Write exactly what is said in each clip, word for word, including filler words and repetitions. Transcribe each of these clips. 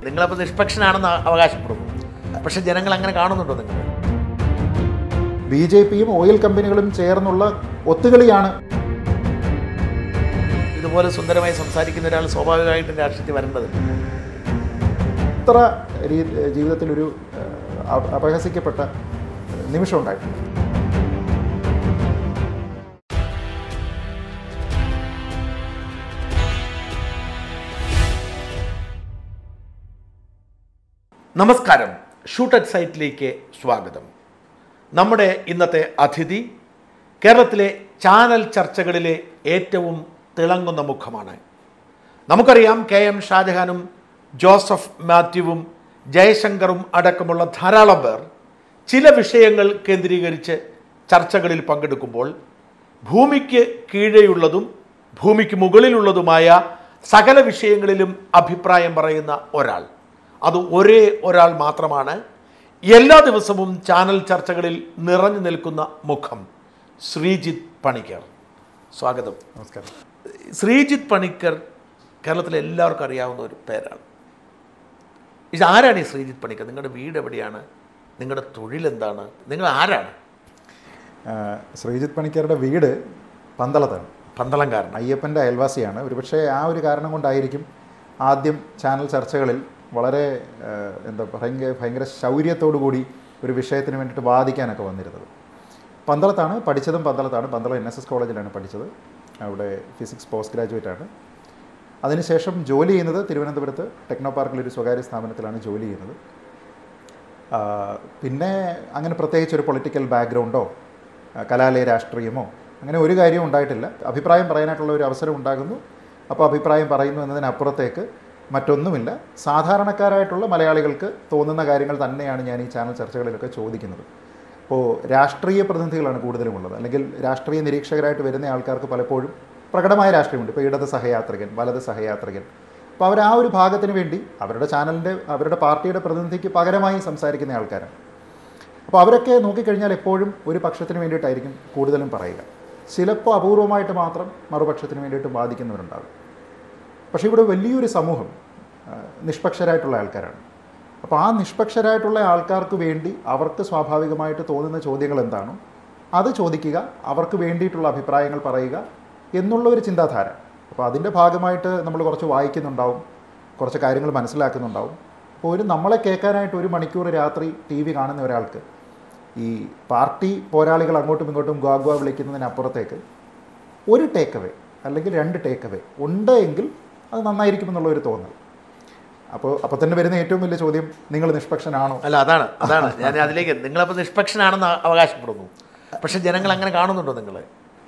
നിങ്ങളപ്പോൾ നിഷ്പക്ഷനാണെന്ന് അവകാശപ്പെടുന്നു. പക്ഷെ ജനങ്ങൾ അങ്ങനെ കാണുന്നുണ്ടോ? നിങ്ങൾ ബി ജെ പിയും ഓയിൽ കമ്പനികളും ചേർന്നുള്ള ഒത്തുകളിയാണ്. ഇതുപോലെ സുന്ദരമായി സംസാരിക്കുന്ന ഒരാൾ സ്വാഭാവികമായിട്ടും രാഷ്ട്രീയത്തിൽ വരേണ്ടത്. ഇത്ര ജീവിതത്തിലൊരു അപഹസിക്കപ്പെട്ട നിമിഷം ഉണ്ടായിട്ടുണ്ട്. നമസ്കാരം, ഷൂട്ട് അറ്റ് സൈറ്റിലേക്ക് സ്വാഗതം. നമ്മുടെ ഇന്നത്തെ അതിഥി കേരളത്തിലെ ചാനൽ ചർച്ചകളിലെ ഏറ്റവും തിളങ്ങുന്ന മുഖമാണ്. നമുക്കറിയാം, കെ എം ഷാജഹാനും ജോസഫ് മാത്യുവും ജയശങ്കറും അടക്കമുള്ള ധാരാളം പേർ ചില വിഷയങ്ങൾ കേന്ദ്രീകരിച്ച് ചർച്ചകളിൽ പങ്കെടുക്കുമ്പോൾ ഭൂമിക്ക് കീഴെയുള്ളതും ഭൂമിക്ക് മുകളിലുള്ളതുമായ സകല വിഷയങ്ങളിലും അഭിപ്രായം പറയുന്ന ഒരാൾ, അത് ഒരേ ഒരാൾ മാത്രമാണ്. എല്ലാ ദിവസവും ചാനൽ ചർച്ചകളിൽ നിറഞ്ഞു നിൽക്കുന്ന മുഖം ശ്രീജിത്ത് പണിക്കർ. സ്വാഗതം. നമസ്കാരം. ശ്രീജിത്ത് പണിക്കർ കേരളത്തിലെ എല്ലാവർക്കും അറിയാവുന്ന ഒരു പേരാണ്. ഇത് ആരാണ് ഈ ശ്രീജിത്ത് പണിക്കർ? നിങ്ങളുടെ വീട് എവിടെയാണ്? നിങ്ങളുടെ തൊഴിലെന്താണ്? നിങ്ങൾ ആരാണ്? ശ്രീജിത്ത് പണിക്കരുടെ വീട് പന്തളത്താണ്. പന്തളംകാരൻ, അയ്യപ്പൻ്റെ അയൽവാസിയാണ്. ഒരുപക്ഷെ ആ ഒരു കാരണം കൊണ്ടായിരിക്കും ആദ്യം ചാനൽ ചർച്ചകളിൽ വളരെ എന്താ ഭയങ്കര ഭയങ്കര ശൗര്യത്തോടു കൂടി ഒരു വിഷയത്തിന് വേണ്ടിയിട്ട് വാദിക്കാനൊക്കെ വന്നിരുന്നത്. പന്തളത്താണ് പഠിച്ചതും. പന്തളത്താണ് പന്തളം എൻ എസ് എസ് കോളേജിലാണ് പഠിച്ചത്. അവിടെ ഫിസിക്സ് പോസ്റ്റ് ഗ്രാജുവേറ്റ് ആണ്. അതിനുശേഷം ജോലി ചെയ്യുന്നത് തിരുവനന്തപുരത്ത് ടെക്നോ പാർക്കിലൊരു സ്വകാര്യ സ്ഥാപനത്തിലാണ് ജോലി ചെയ്യുന്നത്. പിന്നെ അങ്ങനെ പ്രത്യേകിച്ച് ഒരു പൊളിറ്റിക്കൽ ബാക്ക്ഗ്രൗണ്ടോ കലാലയ രാഷ്ട്രീയമോ അങ്ങനെ ഒരു കാര്യവും ഉണ്ടായിട്ടില്ല. അഭിപ്രായം പറയാനായിട്ടുള്ള ഒരു അവസരം ഉണ്ടാകുന്നു, അപ്പോൾ അഭിപ്രായം പറയുന്നു എന്നതിനപ്പുറത്തേക്ക് മറ്റൊന്നുമില്ല. സാധാരണക്കാരായിട്ടുള്ള മലയാളികൾക്ക് തോന്നുന്ന കാര്യങ്ങൾ തന്നെയാണ് ഞാൻ ഈ ചാനൽ ചർച്ചകളിലൊക്കെ ചോദിക്കുന്നത്. അപ്പോൾ രാഷ്ട്രീയ പ്രതിനിധികളാണ് കൂടുതലും ഉള്ളത്, അല്ലെങ്കിൽ രാഷ്ട്രീയ നിരീക്ഷകരായിട്ട് വരുന്ന ആൾക്കാർക്ക് പലപ്പോഴും പ്രകടമായ രാഷ്ട്രീയമുണ്ട്. ഇപ്പോൾ ഇടത് സഹയാത്രികൻ, വലത് സഹയാത്രികൻ. അപ്പോൾ അവർ ആ ഒരു ഭാഗത്തിന് വേണ്ടി അവരുടെ ചാനലിൻ്റെ അവരുടെ പാർട്ടിയുടെ പ്രതിനിധിക്ക് പകരമായി സംസാരിക്കുന്ന ആൾക്കാരാണ്. അപ്പോൾ അവരൊക്കെ നോക്കിക്കഴിഞ്ഞാൽ എപ്പോഴും ഒരു പക്ഷത്തിന് വേണ്ടിയിട്ടായിരിക്കും കൂടുതലും പറയുക. ചിലപ്പോൾ അപൂർവമായിട്ട് മാത്രം മറുപക്ഷത്തിന് വേണ്ടിയിട്ട് വാദിക്കുന്നവരുണ്ടാകും. പക്ഷേ ഇവിടെ വലിയൊരു സമൂഹം നിഷ്പക്ഷരായിട്ടുള്ള ആൾക്കാരാണ്. അപ്പോൾ ആ നിഷ്പക്ഷരായിട്ടുള്ള ആൾക്കാർക്ക് വേണ്ടി അവർക്ക് സ്വാഭാവികമായിട്ട് തോന്നുന്ന ചോദ്യങ്ങൾ എന്താണോ അത് ചോദിക്കുക, അവർക്ക് വേണ്ടിയിട്ടുള്ള അഭിപ്രായങ്ങൾ പറയുക എന്നുള്ള ഒരു ചിന്താധാര. അപ്പോൾ അതിൻ്റെ ഭാഗമായിട്ട് നമ്മൾ കുറച്ച് വായിക്കുന്നുണ്ടാവും, കുറച്ച് കാര്യങ്ങൾ മനസ്സിലാക്കുന്നുണ്ടാവും. അപ്പോൾ ഒരു നമ്മളെ കേൾക്കാനായിട്ട് ഒരു മണിക്കൂർ രാത്രി ടി വി കാണുന്ന ഒരാൾക്ക് ഈ പാർട്ടി പോരാളികൾ അങ്ങോട്ടും ഇങ്ങോട്ടും ഗ്വാഗ്വ വിളിക്കുന്നതിനപ്പുറത്തേക്ക് ഒരു ടേക്ക് അവേ അല്ലെങ്കിൽ രണ്ട് ടേക്ക് അവേ ഉണ്ട് എങ്കിൽ അത് നന്നായിരിക്കുമെന്നുള്ള ഒരു തോന്നൽ. അപ്പോൾ അപ്പോൾ തന്നെ വരുന്ന ഏറ്റവും വലിയ ചോദ്യം, നിങ്ങൾ നിഷ്പക്ഷനാണോ? അല്ല, അതാണ് അതാണ് ഞാൻ അതിലേക്ക്. നിങ്ങളപ്പോൾ നിഷ്പക്ഷനാണെന്ന് അവകാശപ്പെടുന്നു, പക്ഷെ ജനങ്ങൾ അങ്ങനെ കാണുന്നുണ്ടോ? നിങ്ങൾ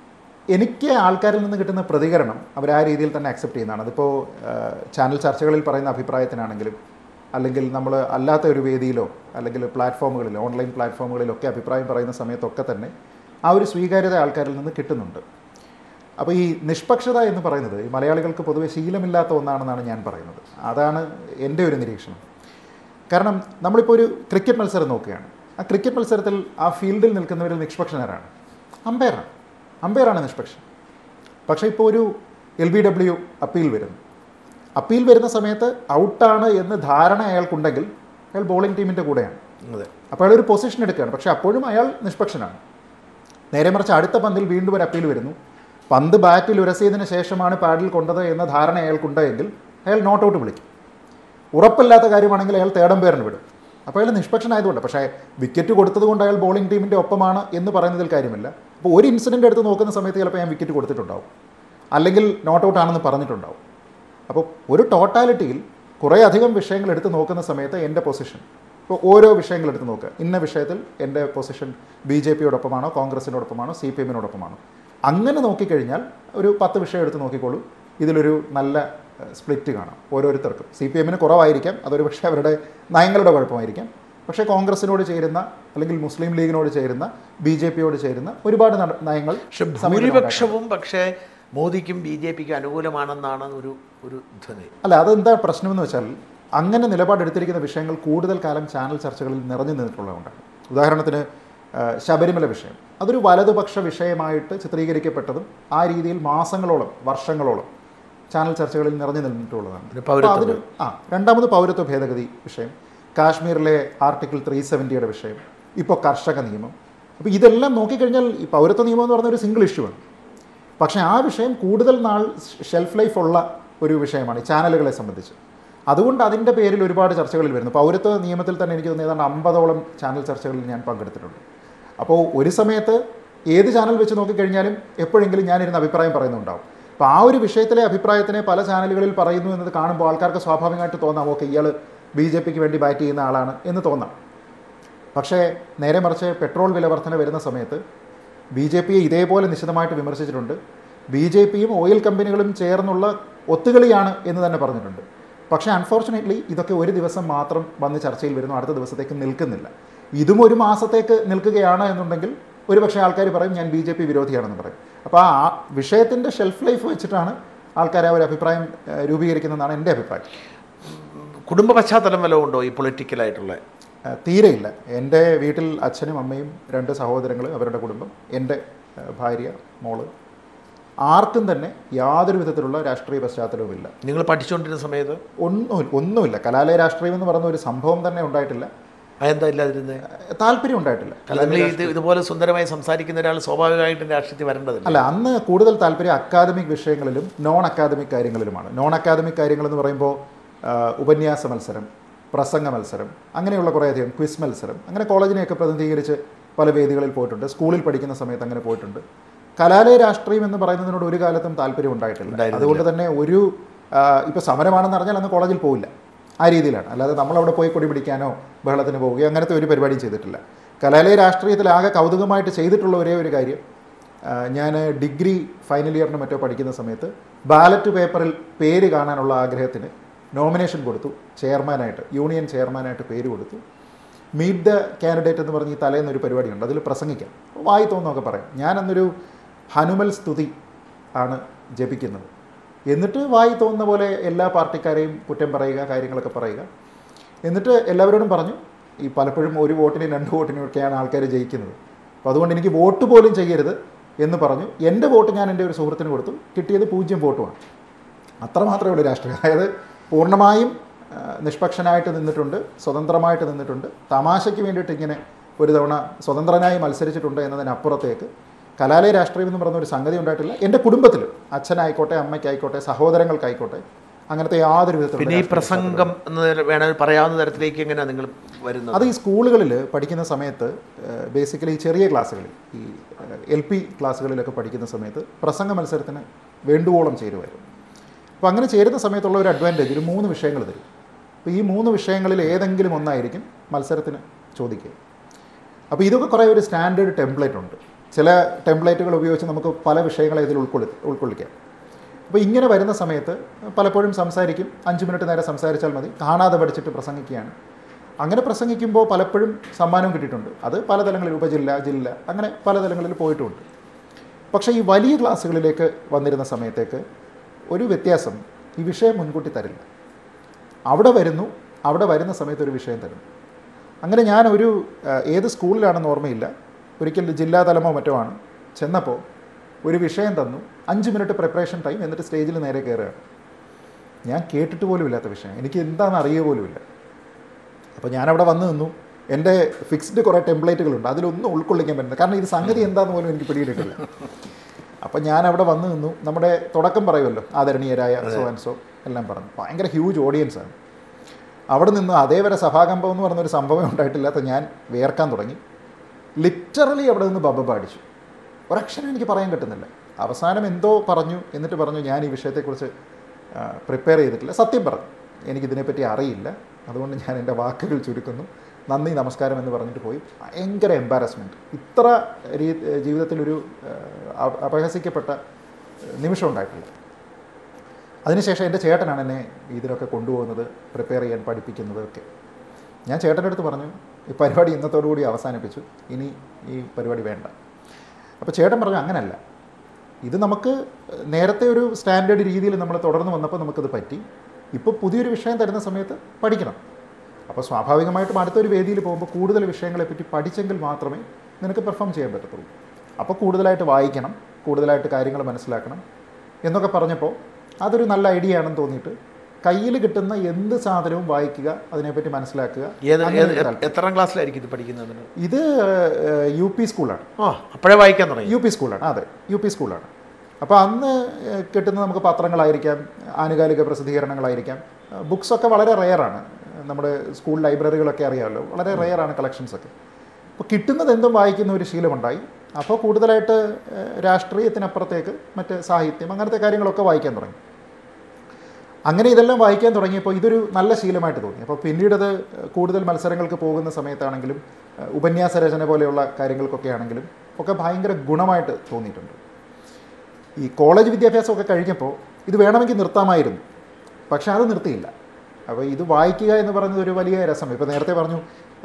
എനിക്ക് ആൾക്കാരിൽ നിന്ന് കിട്ടുന്ന പ്രതികരണം അവർ ആ രീതിയിൽ തന്നെ അക്സെപ്റ്റ് ചെയ്യുന്നതാണ്. അതിപ്പോൾ ചാനൽ ചർച്ചകളിൽ പറയുന്ന അഭിപ്രായത്തിനാണെങ്കിലും അല്ലെങ്കിൽ നമ്മൾ അല്ലാത്ത ഒരു വേദിയിലോ അല്ലെങ്കിൽ പ്ലാറ്റ്ഫോമുകളിലോ ഓൺലൈൻ പ്ലാറ്റ്ഫോമുകളിലൊക്കെ അഭിപ്രായം പറയുന്ന സമയത്തൊക്കെ തന്നെ ആ ഒരു സ്വീകാര്യത ആൾക്കാരിൽ നിന്ന് കിട്ടുന്നുണ്ട്. അപ്പോൾ ഈ നിഷ്പക്ഷത എന്ന് പറയുന്നത് ഈ മലയാളികൾക്ക് പൊതുവെ ശീലമില്ലാത്ത ഒന്നാണെന്നാണ് ഞാൻ പറയുന്നത്. അതാണ് എൻ്റെ ഒരു നിരീക്ഷണം. കാരണം നമ്മളിപ്പോൾ ഒരു ക്രിക്കറ്റ് മത്സരം നോക്കുകയാണ്. ആ ക്രിക്കറ്റ് മത്സരത്തിൽ ആ ഫീൽഡിൽ നിൽക്കുന്നവരിൽ നിഷ്പക്ഷനാരാണ്? അമ്പയറാണ്. അമ്പയറാണ് നിഷ്പക്ഷൻ. പക്ഷേ ഇപ്പോൾ ഒരു എൽ ബി ഡബ്ല്യു അപ്പീൽ വരുന്നു. അപ്പീൽ വരുന്ന സമയത്ത് ഔട്ടാണ് എന്ന് ധാരണ അയാൾക്കുണ്ടെങ്കിൽ അയാൾ ബോളിംഗ് ടീമിൻ്റെ കൂടെയാണ്. അതെ. അപ്പോൾ അയാൾ ഒരു പൊസിഷൻ എടുക്കുകയാണ്. പക്ഷേ അപ്പോഴും അയാൾ നിഷ്പക്ഷനാണ്. നേരെ മറിച്ച് അടുത്ത പന്തിൽ വീണ്ടും ഒരു അപ്പീൽ വരുന്നു. പന്ത് ബാറ്റിൽ ഉരസിയതിന് ശേഷമാണ് പാഡിൽ കൊണ്ടത് എന്ന ധാരണ അയാൾക്കുണ്ടെങ്കിൽ അയാൾ നോട്ട് ഔട്ട് വിളിക്കും. ഉറപ്പില്ലാത്ത കാര്യമാണെങ്കിൽ അയാൾ തേർഡ് അമ്പയറിന് വിടും. അപ്പോൾ അയാൾ നിഷ്പക്ഷനായതുകൊണ്ട്. പക്ഷേ വിക്കറ്റ് കൊടുത്തത് കൊണ്ട് അയാൾ ബോളിംഗ് ടീമിൻ്റെ ഒപ്പമാണ് എന്ന് പറയുന്നതിൽ കാര്യമില്ല. അപ്പോൾ ഒരു ഇൻസിഡൻ്റ് എടുത്ത് നോക്കുന്ന സമയത്ത് ചിലപ്പോൾ ഞാൻ വിക്കറ്റ് കൊടുത്തിട്ടുണ്ടാവും, അല്ലെങ്കിൽ നോട്ട് ഔട്ട് ആണെന്ന് പറഞ്ഞിട്ടുണ്ടാവും. അപ്പോൾ ഒരു ടോട്ടാലിറ്റിയിൽ കുറേ അധികം വിഷയങ്ങൾ എടുത്ത് നോക്കുന്ന സമയത്ത് എൻ്റെ പൊസിഷൻ, ഇപ്പോൾ ഓരോ വിഷയങ്ങൾ എടുത്ത് നോക്കുക, ഇന്ന വിഷയത്തിൽ എൻ്റെ പൊസിഷൻ ബി ജെ പിയോടൊപ്പമാണോ കോൺഗ്രസിനോടൊപ്പമാണോ സി പി എമ്മിനോടൊപ്പമാണോ, അങ്ങനെ നോക്കിക്കഴിഞ്ഞാൽ ഒരു പത്ത് വിഷയം എടുത്ത് നോക്കിക്കോളൂ, ഇതിലൊരു നല്ല സ്പ്ലിറ്റ് കാണാം ഓരോരുത്തർക്കും. സി പി എമ്മിന് കുറവായിരിക്കാം, അതൊരു പക്ഷേ അവരുടെ നയങ്ങളുടെ കുഴപ്പമായിരിക്കാം. പക്ഷേ കോൺഗ്രസിനോട് ചേരുന്ന അല്ലെങ്കിൽ മുസ്ലിം ലീഗിനോട് ചേരുന്ന ബി ജെ പിയോട് ചേരുന്ന ഒരുപാട് നയങ്ങൾ ഭൂരിപക്ഷവും പക്ഷേ മോദിക്കും ബി ജെ പിക്കും അനുകൂലമാണെന്നാണ് ഒരു ഒരു ധ്വനി. അല്ല, അതെന്താ പ്രശ്നമെന്ന് വെച്ചാൽ അങ്ങനെ നിലപാടെടുത്തിരിക്കുന്ന വിഷയങ്ങൾ കൂടുതൽ കാലം ചാനൽ ചർച്ചകളിൽ നിറഞ്ഞു നിന്നിട്ടുള്ളതുകൊണ്ടാണ്. ഉദാഹരണത്തിന് ശബരിമല വിഷയം, അതൊരു വലതുപക്ഷ വിഷയമായിട്ട് ചിത്രീകരിക്കപ്പെട്ടതും ആ രീതിയിൽ മാസങ്ങളോളം വർഷങ്ങളോളം ചാനൽ ചർച്ചകളിൽ നിറഞ്ഞു നിന്നിട്ടുള്ളതാണ്. അപ്പോൾ അതിന് ആ രണ്ടാമത് പൗരത്വ ഭേദഗതി വിഷയം, കാശ്മീരിലെ ആർട്ടിക്കിൾ ത്രീ സെവൻറ്റിയുടെ വിഷയം, ഇപ്പോൾ കർഷക നിയമം. അപ്പോൾ ഇതെല്ലാം നോക്കിക്കഴിഞ്ഞാൽ ഈ പൗരത്വ നിയമം എന്ന് പറഞ്ഞ ഒരു സിംഗിൾ ഇഷ്യൂ ആണ്. പക്ഷേ ആ വിഷയം കൂടുതൽ നാൾ ഷെൽഫ് ലൈഫ് ഉള്ള ഒരു വിഷയമാണ് ഈ ചാനലുകളെ സംബന്ധിച്ച്. അതുകൊണ്ട് അതിൻ്റെ പേരിൽ ഒരുപാട് ചർച്ചകളിൽ വരുന്നു. പൗരത്വ നിയമത്തിൽ തന്നെ എനിക്ക് തോന്നുന്നത് ഏതാണ്ട് അമ്പതോളം ചാനൽ ചർച്ചകളിൽ ഞാൻ പങ്കെടുത്തിട്ടുണ്ട്. അപ്പോൾ ഒരു സമയത്ത് ഏത് ചാനൽ വെച്ച് നോക്കിക്കഴിഞ്ഞാലും എപ്പോഴെങ്കിലും ഞാനിരുന്ന് അഭിപ്രായം പറയുന്നുണ്ടാവും. അപ്പോൾ ആ ഒരു വിഷയത്തിലെ അഭിപ്രായത്തിനെ പല ചാനലുകളിൽ പറയുന്നു എന്നത് കാണുമ്പോൾ ആൾക്കാർക്ക് സ്വാഭാവികമായിട്ട് തോന്നാം, ഓക്കെ ഇയാൾ ബി ജെ പിക്ക് വേണ്ടി ബാറ്റ് ചെയ്യുന്ന ആളാണ് എന്ന് തോന്നാം. പക്ഷേ നേരെ മറിച്ച് പെട്രോൾ വില വർധന വരുന്ന സമയത്ത് ബി ജെ പിയെ ഇതേപോലെ നിശിതമായിട്ട് വിമർശിച്ചിട്ടുണ്ട്. ബി ജെ പിയും ഓയിൽ കമ്പനികളും ചേർന്നുള്ള ഒത്തുകളിയാണ് എന്ന് തന്നെ പറഞ്ഞിട്ടുണ്ട്. പക്ഷേ അൺഫോർച്ചുനേറ്റ്ലി ഇതൊക്കെ ഒരു ദിവസം മാത്രം വന്ന് ചർച്ചയിൽ വരുന്നു, അടുത്ത ദിവസത്തേക്ക് നിൽക്കുന്നില്ല. ഇതും ഒരു മാസത്തേക്ക് നിൽക്കുകയാണ് എന്നുണ്ടെങ്കിൽ ഒരു പക്ഷേ ആൾക്കാർ പറയും ഞാൻ ബി ജെ പി വിരോധിയാണെന്ന് പറയും. അപ്പോൾ ആ വിഷയത്തിൻ്റെ ഷെൽഫ് ലൈഫ് വെച്ചിട്ടാണ് ആൾക്കാർ ആ ഒരു അഭിപ്രായം രൂപീകരിക്കുന്നതെന്നാണ് എൻ്റെ അഭിപ്രായം. കുടുംബ പശ്ചാത്തലം വല്ലതും ഉണ്ടോ ഈ പൊളിറ്റിക്കലായിട്ടുള്ള? തീരെയില്ല. എൻ്റെ വീട്ടിൽ അച്ഛനും അമ്മയും രണ്ട് സഹോദരങ്ങൾ, അവരുടെ കുടുംബം, എൻ്റെ ഭാര്യ, മോള്, ആർക്കും തന്നെ യാതൊരു വിധത്തിലുള്ള രാഷ്ട്രീയ പശ്ചാത്തലവുമില്ല. നിങ്ങൾ പഠിച്ചുകൊണ്ടിരുന്ന സമയത്ത് ഒന്നും ഒന്നുമില്ല. കലാലയ രാഷ്ട്രീയം എന്ന് പറയുന്ന ഒരു സംഭവം തന്നെ ഉണ്ടായിട്ടില്ല. അതെന്താ ഇല്ലാതിരുന്നത്? താല്പര്യം ഉണ്ടായിട്ടില്ല. ഇത് ഇതുപോലെ സുന്ദരമായി സംസാരിക്കുന്ന ഒരാൾ സ്വാഭാവികമായിട്ടും രാഷ്ട്രീയത്തിൽ വരേണ്ടതില്ല. അല്ല, അന്ന് കൂടുതൽ താല്പര്യം അക്കാദമിക് വിഷയങ്ങളിലും നോൺ അക്കാദമിക് കാര്യങ്ങളിലുമാണ്. നോൺ അക്കാദമിക് കാര്യങ്ങളെന്ന് പറയുമ്പോൾ ഉപന്യാസ മത്സരം, പ്രസംഗ മത്സരം, അങ്ങനെയുള്ള കുറേയധികം ക്വിസ് മത്സരം, അങ്ങനെ കോളേജിനെയൊക്കെ പ്രതിനിധീകരിച്ച് പല വേദികളിൽ പോയിട്ടുണ്ട്. സ്കൂളിൽ പഠിക്കുന്ന സമയത്ത് അങ്ങനെ പോയിട്ടുണ്ട്. കലാലയ രാഷ്ട്രീയം എന്ന് പറയുന്നതിനോട് ഒരു കാലത്തും താല്പര്യം ഉണ്ടായിട്ടില്ല. അതുകൊണ്ട് തന്നെ ഒരു ഇപ്പോൾ സമരമാണെന്ന് അറിഞ്ഞാൽ അന്ന് കോളേജിൽ പോവില്ല, ആ രീതിയിലാണ്. അല്ലാതെ നമ്മളവിടെ പോയി കൊടി പിടിക്കാനോ ബഹളത്തിന് പോവുകയോ അങ്ങനത്തെ ഒരു പരിപാടിയും ചെയ്തിട്ടില്ല. കലാലയ രാഷ്ട്രീയത്തിൽ ആകെ കൗതുകമായിട്ട് ചെയ്തിട്ടുള്ള ഒരേ ഒരു കാര്യം, ഞാൻ ഡിഗ്രി ഫൈനൽ ഇയറിന് മറ്റോ പഠിക്കുന്ന സമയത്ത് ബാലറ്റ് പേപ്പറിൽ പേര് കാണാനുള്ള ആഗ്രഹത്തിന് നോമിനേഷൻ കൊടുത്തു. ചെയർമാനായിട്ട്, യൂണിയൻ ചെയർമാനായിട്ട് പേര് കൊടുത്തു. മീറ്റ് ദ കാൻഡിഡേറ്റ് എന്ന് പറഞ്ഞ് ഈ തലേന്നൊരു പരിപാടിയുണ്ട്, അതിൽ പ്രസംഗിക്കാം, വായി തോന്നുന്നൊക്കെ പറയും. ഞാനന്നൊരു ഹനുമൽ സ്തുതി ആണ് ജപിക്കുന്നത്. എന്നിട്ട് വായി തോന്നുന്ന പോലെ എല്ലാ പാർട്ടിക്കാരെയും കുറ്റം പറയുക, കാര്യങ്ങളൊക്കെ പറയുക. എന്നിട്ട് എല്ലാവരോടും പറഞ്ഞു, ഈ പലപ്പോഴും ഒരു വോട്ടിനും രണ്ട് വോട്ടിനും ഒക്കെയാണ് ആൾക്കാർ ജയിക്കുന്നത്, അപ്പോൾ അതുകൊണ്ട് എനിക്ക് വോട്ട് പോലും ചെയ്യരുത് എന്ന് പറഞ്ഞു. എൻ്റെ വോട്ട് ഞാൻ എൻ്റെ ഒരു സുഹൃത്തിന് കൊടുത്തു. കിട്ടിയത് പൂജ്യം വോട്ടുമാണ്. അത്രമാത്രമേ ഉള്ളൂ രാഷ്ട്രീയം. അതായത് പൂർണ്ണമായും നിഷ്പക്ഷനായിട്ട് നിന്നിട്ടുണ്ട്, സ്വതന്ത്രമായിട്ട് നിന്നിട്ടുണ്ട്. തമാശയ്ക്ക് വേണ്ടിയിട്ട് ഇങ്ങനെ ഒരു തവണ സ്വതന്ത്രനായി മത്സരിച്ചിട്ടുണ്ട് എന്നതിനപ്പുറത്തേക്ക് കലാലയ രാഷ്ട്രീയം എന്ന് പറയുന്ന ഒരു സംഗതി ഉണ്ടായിട്ടില്ല. എൻ്റെ കുടുംബത്തിൽ അച്ഛനായിക്കോട്ടെ, അമ്മയ്ക്കായിക്കോട്ടെ, സഹോദരങ്ങൾക്കായിക്കോട്ടെ, അങ്ങനത്തെ യാതൊരു വിധത്തിലും. പിന്നെ ഈ പ്രസംഗം എന്ന് വേണമെങ്കിൽ പറയാവുന്ന തരത്തിലേക്ക് എങ്ങനെയാണ് നിങ്ങൾ വരുന്നത്? അത് ഈ സ്കൂളുകളിൽ പഠിക്കുന്ന സമയത്ത്, ബേസിക്കലി ചെറിയ ക്ലാസ്സുകളിൽ, ഈ എൽ പി ക്ലാസ്സുകളിലൊക്കെ പഠിക്കുന്ന സമയത്ത് പ്രസംഗ മത്സരത്തിന് വേണ്ടുവോളം ചേരുമായിരുന്നു. അപ്പോൾ അങ്ങനെ ചേരുന്ന സമയത്തുള്ള ഒരു അഡ്വാൻറ്റേജ്, ഒരു മൂന്ന് വിഷയങ്ങൾ തരും. അപ്പോൾ ഈ മൂന്ന് വിഷയങ്ങളിൽ ഏതെങ്കിലും ഒന്നായിരിക്കും മത്സരത്തിന് ചോദിക്കുക. അപ്പോൾ ഇതൊക്കെ കുറേ ഒരു സ്റ്റാൻഡേർഡ് ടെംപ്ലേറ്റ് ഉണ്ട്. ചില ടെംപ്ലേറ്റുകൾ ഉപയോഗിച്ച് നമുക്ക് പല വിഷയങ്ങളെ ഇതിൽ ഉൾക്കൊള്ളി ഉൾക്കൊള്ളിക്കാം അപ്പോൾ ഇങ്ങനെ വരുന്ന സമയത്ത് പലപ്പോഴും സംസാരിക്കും, അഞ്ച് മിനിറ്റ് നേരെ സംസാരിച്ചാൽ മതി, കാണാതെ പഠിച്ചിട്ട് പ്രസംഗിക്കുകയാണ്. അങ്ങനെ പ്രസംഗിക്കുമ്പോൾ പലപ്പോഴും സമ്മാനവും കിട്ടിയിട്ടുണ്ട്. അത് പല തലങ്ങളിൽ, ഉപജില്ല, ജില്ല, അങ്ങനെ പല തലങ്ങളിൽ പോയിട്ടുമുണ്ട്. പക്ഷേ ഈ വലിയ ക്ലാസ്സുകളിലേക്ക് വന്നിരുന്ന സമയത്തേക്ക് ഒരു വ്യത്യാസം, ഈ വിഷയം മുൻകൂട്ടി തരില്ല. അവിടെ വരുന്നു, അവിടെ വരുന്ന സമയത്ത് ഒരു വിഷയം തരും. അങ്ങനെ ഞാൻ ഒരു ഏത് സ്കൂളിലാണെന്ന് ഓർമ്മയില്ല, ഒരിക്കൽ ജില്ലാതലമോ മറ്റോ ആണ് ചെന്നപ്പോൾ ഒരു വിഷയം തന്നു, അഞ്ച് മിനിറ്റ് പ്രിപ്പറേഷൻ ടൈം, എന്നിട്ട് സ്റ്റേജിൽ നേരെ കയറുകയാണ്. ഞാൻ കേട്ടിട്ട് പോലും ഇല്ലാത്ത വിഷയം, എനിക്ക് എന്താണെന്ന് അറിയുക പോലുമില്ല. അപ്പോൾ ഞാനവിടെ വന്ന് നിന്നു. എൻ്റെ ഫിക്സ്ഡ് കുറേ ടെംപ്ലേറ്റുകളുണ്ട്, അതിലൊന്നും ഉൾക്കൊള്ളിക്കാൻ പറ്റുന്നത്, കാരണം ഇത് സംഗതി എന്താണെന്ന് പോലും എനിക്ക് പിടിയിട്ടിട്ടില്ല. അപ്പോൾ ഞാനവിടെ വന്ന് നിന്നു. നമ്മുടെ തുടക്കം പറയുമല്ലോ, ആദരണീയരായ സോ ആൻഡ് സോ എല്ലാം പറഞ്ഞു. ഭയങ്കര ഹ്യൂജ് ഓഡിയൻസാണ്. അവിടെ നിന്ന് അതേവരെ സഭാകമ്പം എന്ന് പറഞ്ഞൊരു സംഭവം ഉണ്ടായിട്ടില്ലാത്ത ഞാൻ വേർക്കാൻ തുടങ്ങി. ലിറ്ററലി അവിടെ നിന്ന് ബബ്ബ പാടിച്ചു. ഒരക്ഷരം എനിക്ക് പറയാൻ കിട്ടുന്നില്ല. അവസാനം എന്തോ പറഞ്ഞു, എന്നിട്ട് പറഞ്ഞു ഞാൻ ഈ വിഷയത്തെക്കുറിച്ച് പ്രിപ്പയർ ചെയ്തിട്ടില്ല, സത്യം പറഞ്ഞു എനിക്കിതിനെപ്പറ്റി അറിയില്ല, അതുകൊണ്ട് ഞാൻ എൻ്റെ വാക്കുകൾ ചുരുക്കുന്നു, നന്ദി നമസ്കാരം എന്ന് പറഞ്ഞിട്ട് പോയി. ഭയങ്കര എംബാരസ്മെൻറ്റ്. ഇത്ര രീ ജീവിതത്തിലൊരു അപഹസിക്കപ്പെട്ട നിമിഷം ഉണ്ടായിട്ടില്ല. അതിനുശേഷം എൻ്റെ ചേട്ടനാണ് എന്നെ ഇതിനൊക്കെ കൊണ്ടുപോകുന്നത്, പ്രിപ്പയർ ചെയ്യാൻ പഠിപ്പിക്കുന്നത് ഒക്കെ. ഞാൻ ചേട്ടൻ്റെ അടുത്ത് പറഞ്ഞു, ഈ പരിപാടി ഇന്നത്തോടുകൂടി അവസാനിപ്പിച്ചു, ഇനി ഈ പരിപാടി വേണ്ട. അപ്പോൾ ചേട്ടൻ പറഞ്ഞു, അങ്ങനല്ല, ഇത് നമുക്ക് നേരത്തെ ഒരു സ്റ്റാൻഡേർഡ് രീതിയിൽ നമ്മൾ തുടർന്ന് വന്നപ്പോൾ നമുക്കത് പറ്റി, ഇപ്പോൾ പുതിയൊരു വിഷയം തരുന്ന സമയത്ത് പഠിക്കണം. അപ്പോൾ സ്വാഭാവികമായിട്ടും അടുത്തൊരു വേദിയിൽ പോകുമ്പോൾ കൂടുതൽ വിഷയങ്ങളെപ്പറ്റി പഠിച്ചെങ്കിൽ മാത്രമേ നിനക്ക് പെർഫോം ചെയ്യാൻ പറ്റത്തുള്ളൂ. അപ്പോൾ കൂടുതലായിട്ട് വായിക്കണം, കൂടുതലായിട്ട് കാര്യങ്ങൾ മനസ്സിലാക്കണം എന്നൊക്കെ പറഞ്ഞപ്പോൾ അതൊരു നല്ല ഐഡിയ ആണെന്ന് തോന്നിയിട്ട് കയ്യിൽ കിട്ടുന്ന എന്ത് സാധനവും വായിക്കുക, അതിനെപ്പറ്റി മനസ്സിലാക്കുക. എത്രാം ക്ലാസ്സിലായിരിക്കും ഇത് പഠിക്കുന്നത്? ഇത് യു പി സ്കൂളാണ്. ആ, അപ്പോഴേ വായിക്കാൻ തുടങ്ങി. യു പി സ്കൂളാണ്, അതെ, യു പി സ്കൂളാണ്. അപ്പോൾ അന്ന് കിട്ടുന്നത് നമുക്ക് പത്രങ്ങളായിരിക്കാം, ആനുകാലിക പ്രസിദ്ധീകരണങ്ങളായിരിക്കാം. ബുക്സൊക്കെ വളരെ റെയറാണ്. നമ്മുടെ സ്കൂൾ ലൈബ്രറികളൊക്കെ അറിയാമല്ലോ, വളരെ റെയറാണ് കളക്ഷൻസൊക്കെ. അപ്പോൾ കിട്ടുന്നത് എന്തും വായിക്കുന്ന ഒരു ശീലമുണ്ടായി. അപ്പോൾ കൂടുതലായിട്ട് രാഷ്ട്രീയത്തിനപ്പുറത്തേക്ക് മറ്റ് സാഹിത്യം, അങ്ങനത്തെ കാര്യങ്ങളൊക്കെ വായിക്കാൻ തുടങ്ങി. അങ്ങനെ ഇതെല്ലാം വായിക്കാൻ തുടങ്ങിയപ്പോൾ ഇതൊരു നല്ല ശീലമായിട്ട് തോന്നി. അപ്പോൾ പിന്നീടത് കൂടുതൽ മത്സരങ്ങൾക്ക് പോകുന്ന സമയത്താണെങ്കിലും ഉപന്യാസ രചന പോലെയുള്ള കാര്യങ്ങൾക്കൊക്കെ ആണെങ്കിലും ഒക്കെ ഭയങ്കര ഗുണമായിട്ട് തോന്നിയിട്ടുണ്ട്. ഈ കോളേജ് വിദ്യാഭ്യാസമൊക്കെ കഴിഞ്ഞപ്പോൾ ഇത് വേണമെങ്കിൽ നിർത്താമായിരുന്നു, പക്ഷെ അത് നിർത്തിയില്ല. അപ്പോൾ ഇത് വായിക്കുക എന്ന് പറയുന്നത് ഒരു വലിയ രസം. ഇപ്പോൾ നേരത്തെ പറഞ്ഞു